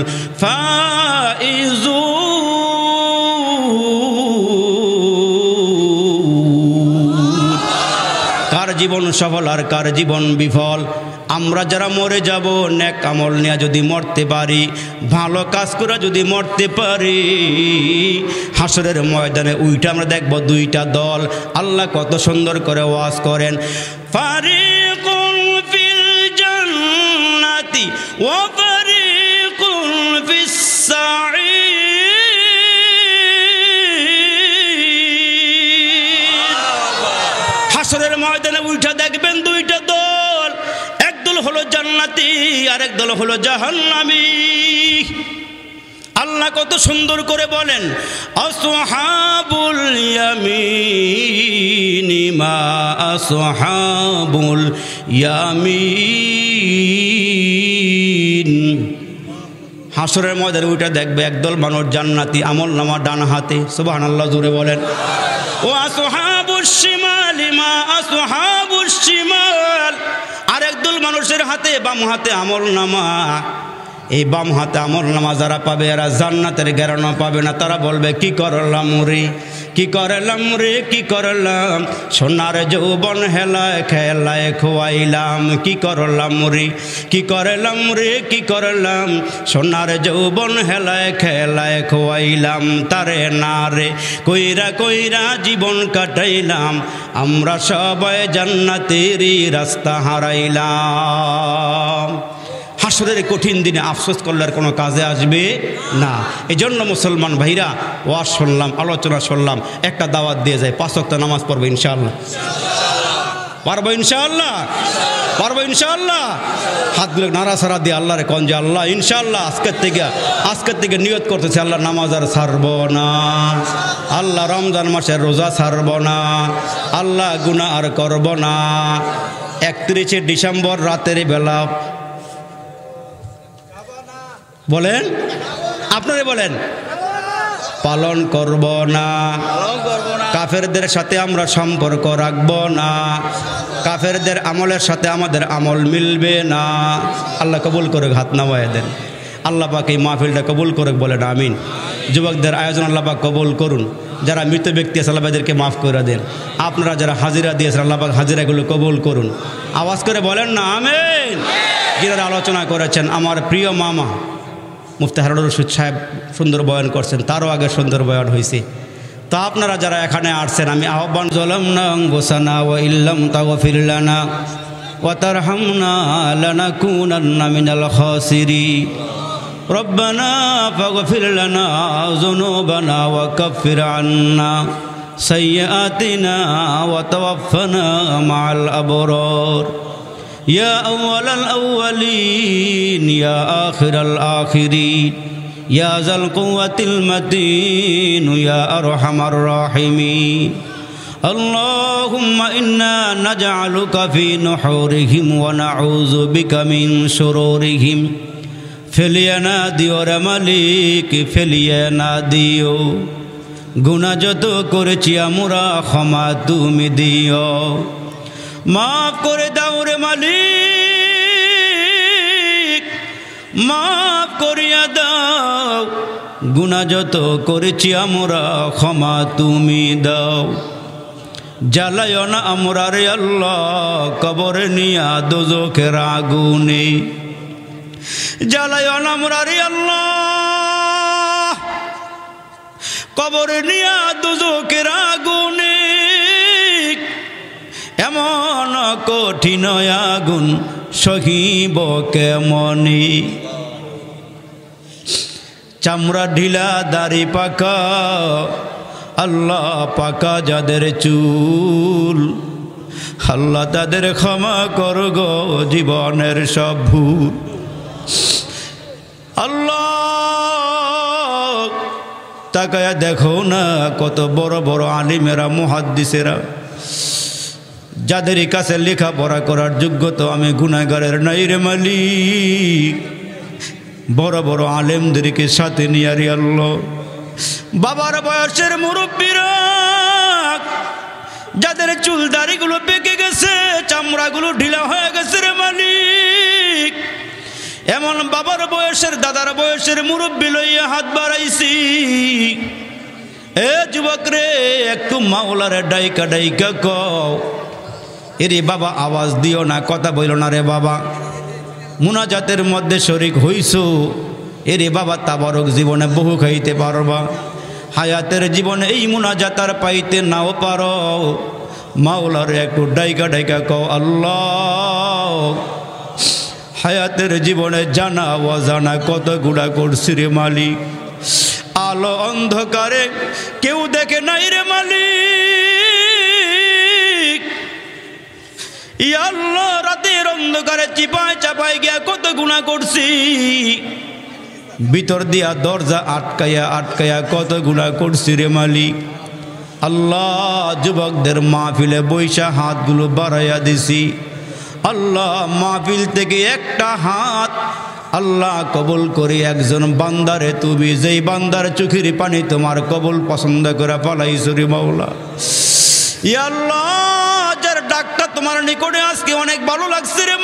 ফাইজুন। কার জীবন সফল আর কার জীবন বিফল। আমরা যারা মরে যাব নেক আমল নিয়ে যদি মরতে পারি, ভালো কাজ করে যদি মরতে পারি, হাসরের ময়দানে উইটা আমরা দেখব দুইটা দল। আল্লাহ কত সুন্দর করে ওয়াজ করেন, ফারিকুন ফিল জান্নাতি ওয়া ফারিকুন ফিস সাঈর। হাসরের ময়দানে উইটা দেখবেন দুইটা দল, একদল হলো জান্নাতি আর একদল হলো জাহান্নামী। আল্লাহ কত সুন্দর করে বলেন, আসহাবুল ইয়ামিনি মা আসহাবুল ইয়ামিন। হাসরের ময়দানে ওইটা দেখবে একদল মানুষ জান্নাতি, আমলনামা ডান হাতে, সুবহানাল্লাহ জোরে বলেন। ও আসহাবুশ শিমালি মা আসহাবুশ শিমাল, আর একদল মানুষের হাতে বাম হাতে আমলনামা। এই বাম হাতে আমলনামা যারা পাবে এরা জান্নাতের গ্যারান্টি পাবে না। তারা বলবে কি করলাম রে, কি করলাম রে, কি করলাম, সোনার যৌবন হেলায় খেলায় খোয়াইলাম। কি করলাম রে, কি করলাম রে, কি করলাম, সোনার যৌবন হেলায় খেলায় খোয়াইলাম। তারে না রে কইরা কইরা জীবন কাটাইলাম, আমরা সবাই জান্নাতেরই রাস্তা হারাইলাম। হাসরের কঠিন দিনে আফসোস করলে আর কোনো কাজে আসবে না। এই জন্য মুসলমান ভাইরা, ওয়াজ শুনলাম, আলোচনা শুনলাম, একটা দাওয়াত দিয়ে যায়, 5 ওয়াক্ত নামাজ পড়বো ইনশাআল্লাহ। পারবো ইনশাআল্লাহ, পারবো ইনশাআল্লাহ। হাতগুলো নাড়াছাড়া দিয়ে আল্লাহরে কন যে আল্লাহ ইনশাআল্লাহ আজকের থেকে নিয়ত করতেছে, আল্লাহ নামাজ আর ছাড়ব না, আল্লাহ রমজান মাসের রোজা ছাড়ব না, আল্লাহ গুনাহ আর করব না। 31শে ডিসেম্বর রাতের বেলা বলেন, আপনারা বলেন, পালন করব না, কাফেরদের সাথে আমরা সম্পর্ক রাখব না, কাফেরদের আমলের সাথে আমাদের আমল মিলবে না। আল্লাহ কবুল করে, হাত নামায় দেন। আল্লাহ পাক এই মাহফিলটা কবুল করে বলেন আমিন। যুবকদের আয়োজন আল্লাহ পাক কবুল করুন। যারা মৃত ব্যক্তি আছে আল্লাহ এদেরকে মাফ করে দেন। আপনারা যারা হাজিরা দিয়েছেন আল্লাহ পাক হাজিরাগুলো কবুল করুন। আওয়াজ করে বলেন না আমিন। যারা আলোচনা করেছেন আমার প্রিয় মামা মুফতি হারুনুর রশিদ সাহেব সুন্দর বয়ান করছেন, তারও আগে সুন্দর বয়ান হয়েছে। তো আপনারা যারা এখানে আসছেন আমি আহ্বান, যালামনা আনফুসানা ওয়া ইল্লাম তাগফির লানা ওয়া তারহামনা লানাকুনান্না মিনাল খাসিরিন। রব্বানা ফাগফির লানা যুনুবানা ওয়া কাফির আন্না সাইয়্যাতিনা ওয়া তাওয়াফানা মা'আল আবরার। يا أول الأولين يا آخر الآخرين يا ذا القوة المتين يا أرحم الراحمين. اللهم إنا نجعلك في نحورهم ونعوذ بك من شرورهم. ফেলিয়ানা দিও রে মালিক, ফেলিয়ানা দিও, গুনাহ যত করেছি আমরা ক্ষমা তুমি দিও। মাফ করে দাও রে মালিক, মাফ করিয়া দাও, গুনাহ যত করেছি আমরা ক্ষমা তুমি দাও। জ্বালায়ও না আমরা রে আল্লাহ কবরে নিয়া দোজখের আগুনে, জ্বালায়ও না আমরা রে আল্লাহ কবরে নিয়া দোজখের আগুনে। এমন কঠিন আগুন সহিব কেমনি, চামড়া ঢিলা দাড়ি পাকা, আল্লাহ পাকা যাদের চুল, আল্লাহ তাদের ক্ষমা কর গো জীবনের সব ভুল। আল্লাহ তাকায়া দেখো না কত বড় বড় আলিমেরা মুহাদ্দিসেরা, যাদের কাছে লেখাপড়া করার যোগ্যতা আমি গুনাহগারের নাই রে মালিক, বড় বড় আলেমদেরকে সাথে নিয়ে রে আল্লাহ, বাবার বয়সের মুরব্বীরা যাদের চুল দাড়িগুলো পেকে গেছে, চামড়াগুলো ঢিলা হয়ে গেছে রে মালিক, এমন বাবার বয়সের দাদার বয়সের মুরব্বী লইয়া হাত বাড়াইছি। এ যুবক রে, একটু মাওলারে ডাইকা ডাইকা কও, এরে বাবা আওয়াজ দিও না, কথা বইল না রে বাবা, মুনাজাতের মধ্যে শরিক হইছো, এরে বাবা তাবারক জীবনে বহু খাইতে পারবা, হায়াতের জীবনে এই মুনাজাত আর পাইতে নাও পারো, মাওলারে একটু ডাইকা ডাইকা কও আল্লাহ। হায়াতের জীবনে জানা অজানা কত গুণা করছি রে মালিক, আলো অন্ধকারে কেউ দেখে নাই রে মালিক, ইয়া আল্লাহ রাতের অন্ধকারে চিপায় চাপায় গিয়া কত গুণা করছি, ভিতর দিয়া দরজা আটকাইয়া আটকাইয়া কত গুণা করছি রে মালিক। আল্লাহ যুবকদের মাহফিলে বৈশা হাতগুলো বাড়াইয়া দিছি, আল্লাহ মাহফিল থেকে একটা হাত আল্লাহ কবুল করি একজন বান্দারে তুমি যেই বান্দার চোখের পানি তোমার কবুল পছন্দ করে পালাইছো রে মাওলা। ইয়া আল্লাহ যার ডাকটা তোমার নিকটে আজকে অনেক ভালো লাগছে রে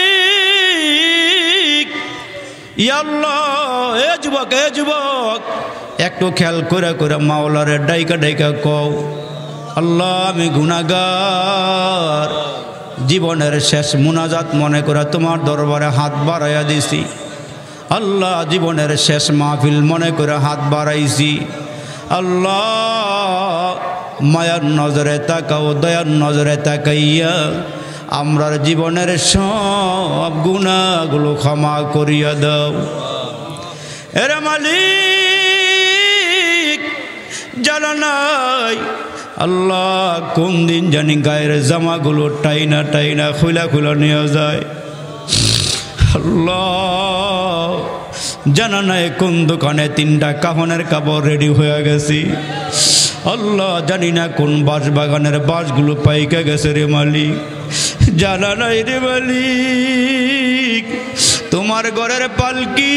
মালিক। ইয়া আল্লাহ এ যুবক একটু খেয়াল করে করে মাওলারে ডাইকা ডাইকা কও আল্লাহ আমি গুনাহগার, জীবনের শেষ মুনাজাত মনে করে তোমার দরবারে হাত বাড়াইয়া দিছি, আল্লাহ জীবনের শেষ মাহফিল মনে করে হাত বাড়াইছি, আল্লাহ মায়ার নজরে তাকাও, দয়ার নজরে তাকাইয়া আমরার জীবনের সব গুনাহগুলো ক্ষমা করিয়া দাও। এরে মালিক জানা নাই আল্লাহ কোন দিন জানি গায়ের জামাগুলো টাইনা টাইনা খুলা খুলা নিয়ে যায়, আল্লাহ জানা নাই কোন দোকানে 3টা কাফনের কাপড় রেডি হয়ে গেছি, আল্লাহ জানি না কোন বাঁশ বাগানের বাঁশগুলো পাইকা গেছে রে মালিক, জানা নাই রে মালিক। তোমার ঘরের পালকি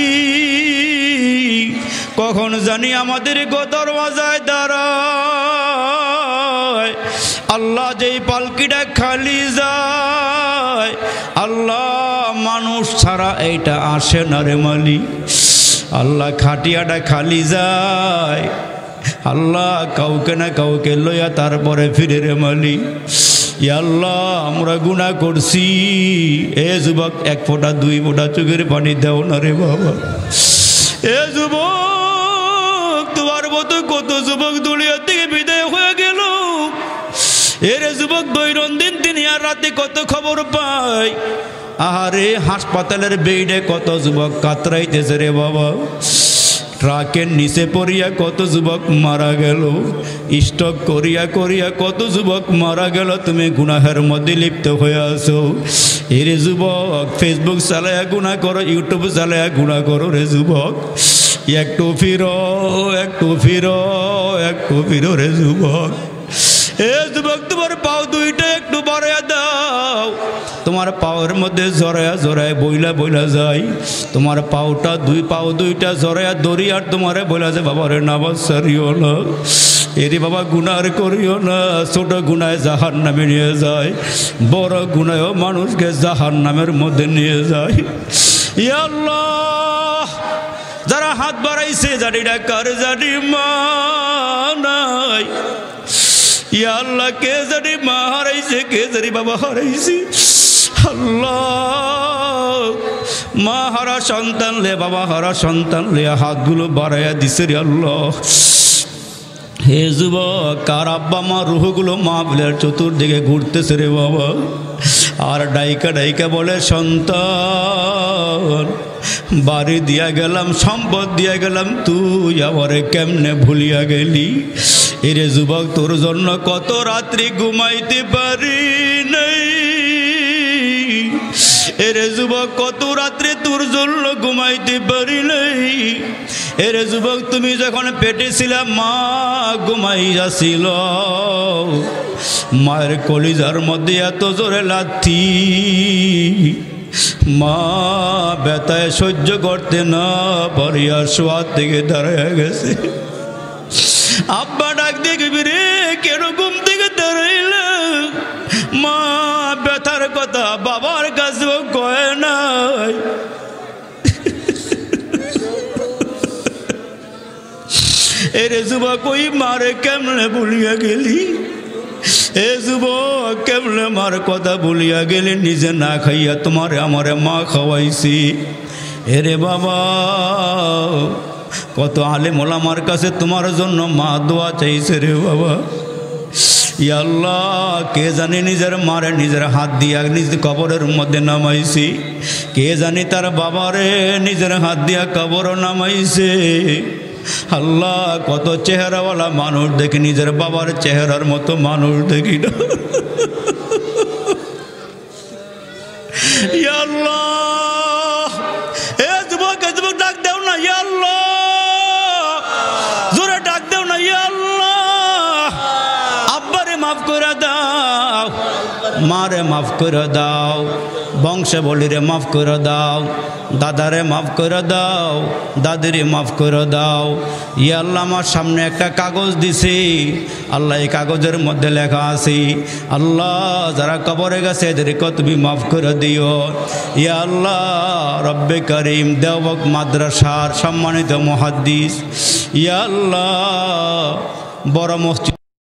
কখন জানি আমাদের দরওয়াজায় দাঁড়ায়, আল্লাহ যেই পালকিটা খালি যায়, আল্লাহ মানুষ ছাড়া এইটা আসে না রে মালিক, আল্লাহ খাটিয়াটা খালি যায়, আল্লাহ কাউকে না কাউকে লইয়া তারপরে ফিরে রে মালিক। ইয়া আল্লাহ আমরা গুনাহ করছি, এ যুবক 1 ফোঁটা 2 ফোঁটা চোখের পানি দাও না রে বাবা। এ যুবক তোমার মতো কত যুবক দুনিয়া থেকে বিদায় হয়ে গেল, এরে যুবক দৈনন্দিন দিন আর রাতে কত খবর পাই, আরে হাসপাতালের বেডে কত যুবক কাতরাইতেছে রে বাবা, ট্রাকের নিচে পড়িয়া কত যুবক মারা গেল, স্ট্রোক করিয়া করিয়া কত যুবক মারা গেল, তুমি গুনাহের মধ্যে লিপ্ত হয়ে আসো। এরে যুবক ফেসবুক চালায়া গুনাহ করো, ইউটিউব চালায়া গুনাহ করো রে যুবক, একটু ফিরো একটু ফিরো একটু ফিরো রে যুবক। এ যুবক তোমার পাও 2টা একটু বাড়াইয়া দাও, তোমার পাওয়ের মধ্যে জড়ায়া জড়ায় বইলা বইলা যায়, তোমার পাওটা 2টা জড়ায়া দড়ি আর তোমারে বইলা যে বাবা রে নামাজ সারিও না, এরে বাবা গুনাহ করিও না, ছোট গুনায় জাহান্নামে নিয়ে যায়, বড় গুনায়ও মানুষকে জাহান্নামের মধ্যে নিয়ে যায়। ইয়া আল্লাহ যারা হাত বাড়াইছে জানি না কার জানি মা নাই, ইয়া আল্লাহ কে জানি মা হারাইছে, কে জানি বাবা হারাইছে, আল্লাহ মা হারা সন্তান লে বাবা হারা সন্তান লে হাতগুলো বাড়াইয়া দিছে রে আল্লাহ। হে যুবক কার আব্বা মা রুহগুলো মাহফিলের চতুর্দিকে ঘুরতেছে রে বাবা, আর ডাইকা ডাইকা বলে সন্তান বাড়ি দিয়া গেলাম, সম্পদ দিয়া গেলাম, তুই আমারে কেমনে ভুলিয়া গেলি। এরে যুবক তোর জন্য কত রাত্রি ঘুমাইতে পারি নাই, এরে যুবক কত রাত্রে তোর জন্য ঘুমাইতে পারি নাই। এরে যুবক তুমি যখন পেটে ছিলা মা ঘুমাইয়াছিল, মায়ের কলিজার মধ্যে এত জোরে লাথি, মা ব্যথায় সহ্য করতে না পারিয়া শোয়ার থেকে দাঁড়ায় গেছে। আব্বা ডাক দেখবি রে কেন ঘুম থেকে দাঁড়াইল, মা ব্যথার কথা বাবার কাছেও কয় নাই। এরে যুবক ওই মারে কেমনে ভুলিয়া গেলি, এ যুবক কেমনে মার কথা বলিয়া গেলে নিজে না খাইয়া তোমারে আমারে মা খাওয়াইছি। এরে বাবা কত আলেম ওলামার কাছে তোমার জন্য মা দোয়া চাইছে রে বাবা। ইয়া আল্লাহ কে জানি নিজের মারে নিজের হাত দিয়া নিজ কবরের মধ্যে নামাইছি, কে জানি তার বাবারে নিজের হাত দিয়া কবর নামাইছে। আল্লাহ কত চেহারাওয়ালা মানুষ দেখি, নিজের বাবার চেহারার মতো মানুষ দেখি না। ইয়া আল্লাহ এ যুবক ডাক দেও না, ইয়া আল্লাহ জোরে ডাক দেও না, ইয়া আল্লাহ আব্বারে মাফ করে দাও, মারে মাফ করে দাও, বংশে বলিরে মাফ করে দাও, দাদারে মাফ করে দাও, দাদিরে মাফ করে দাও। ইয়া আল্লাহ আমার সামনে একটা কাগজ দিছি, আল্লাহ এই কাগজের মধ্যে লেখা আছে আল্লাহ যারা কবরে গেছে এদেরকে তুমি মাফ করে দিও। ইয়া আল্লাহ রব্বে করিম দেওবক মাদ্রাসার সম্মানিত মুহাদ্দিস, ইয়া আল্লাহ বড় মসজিদ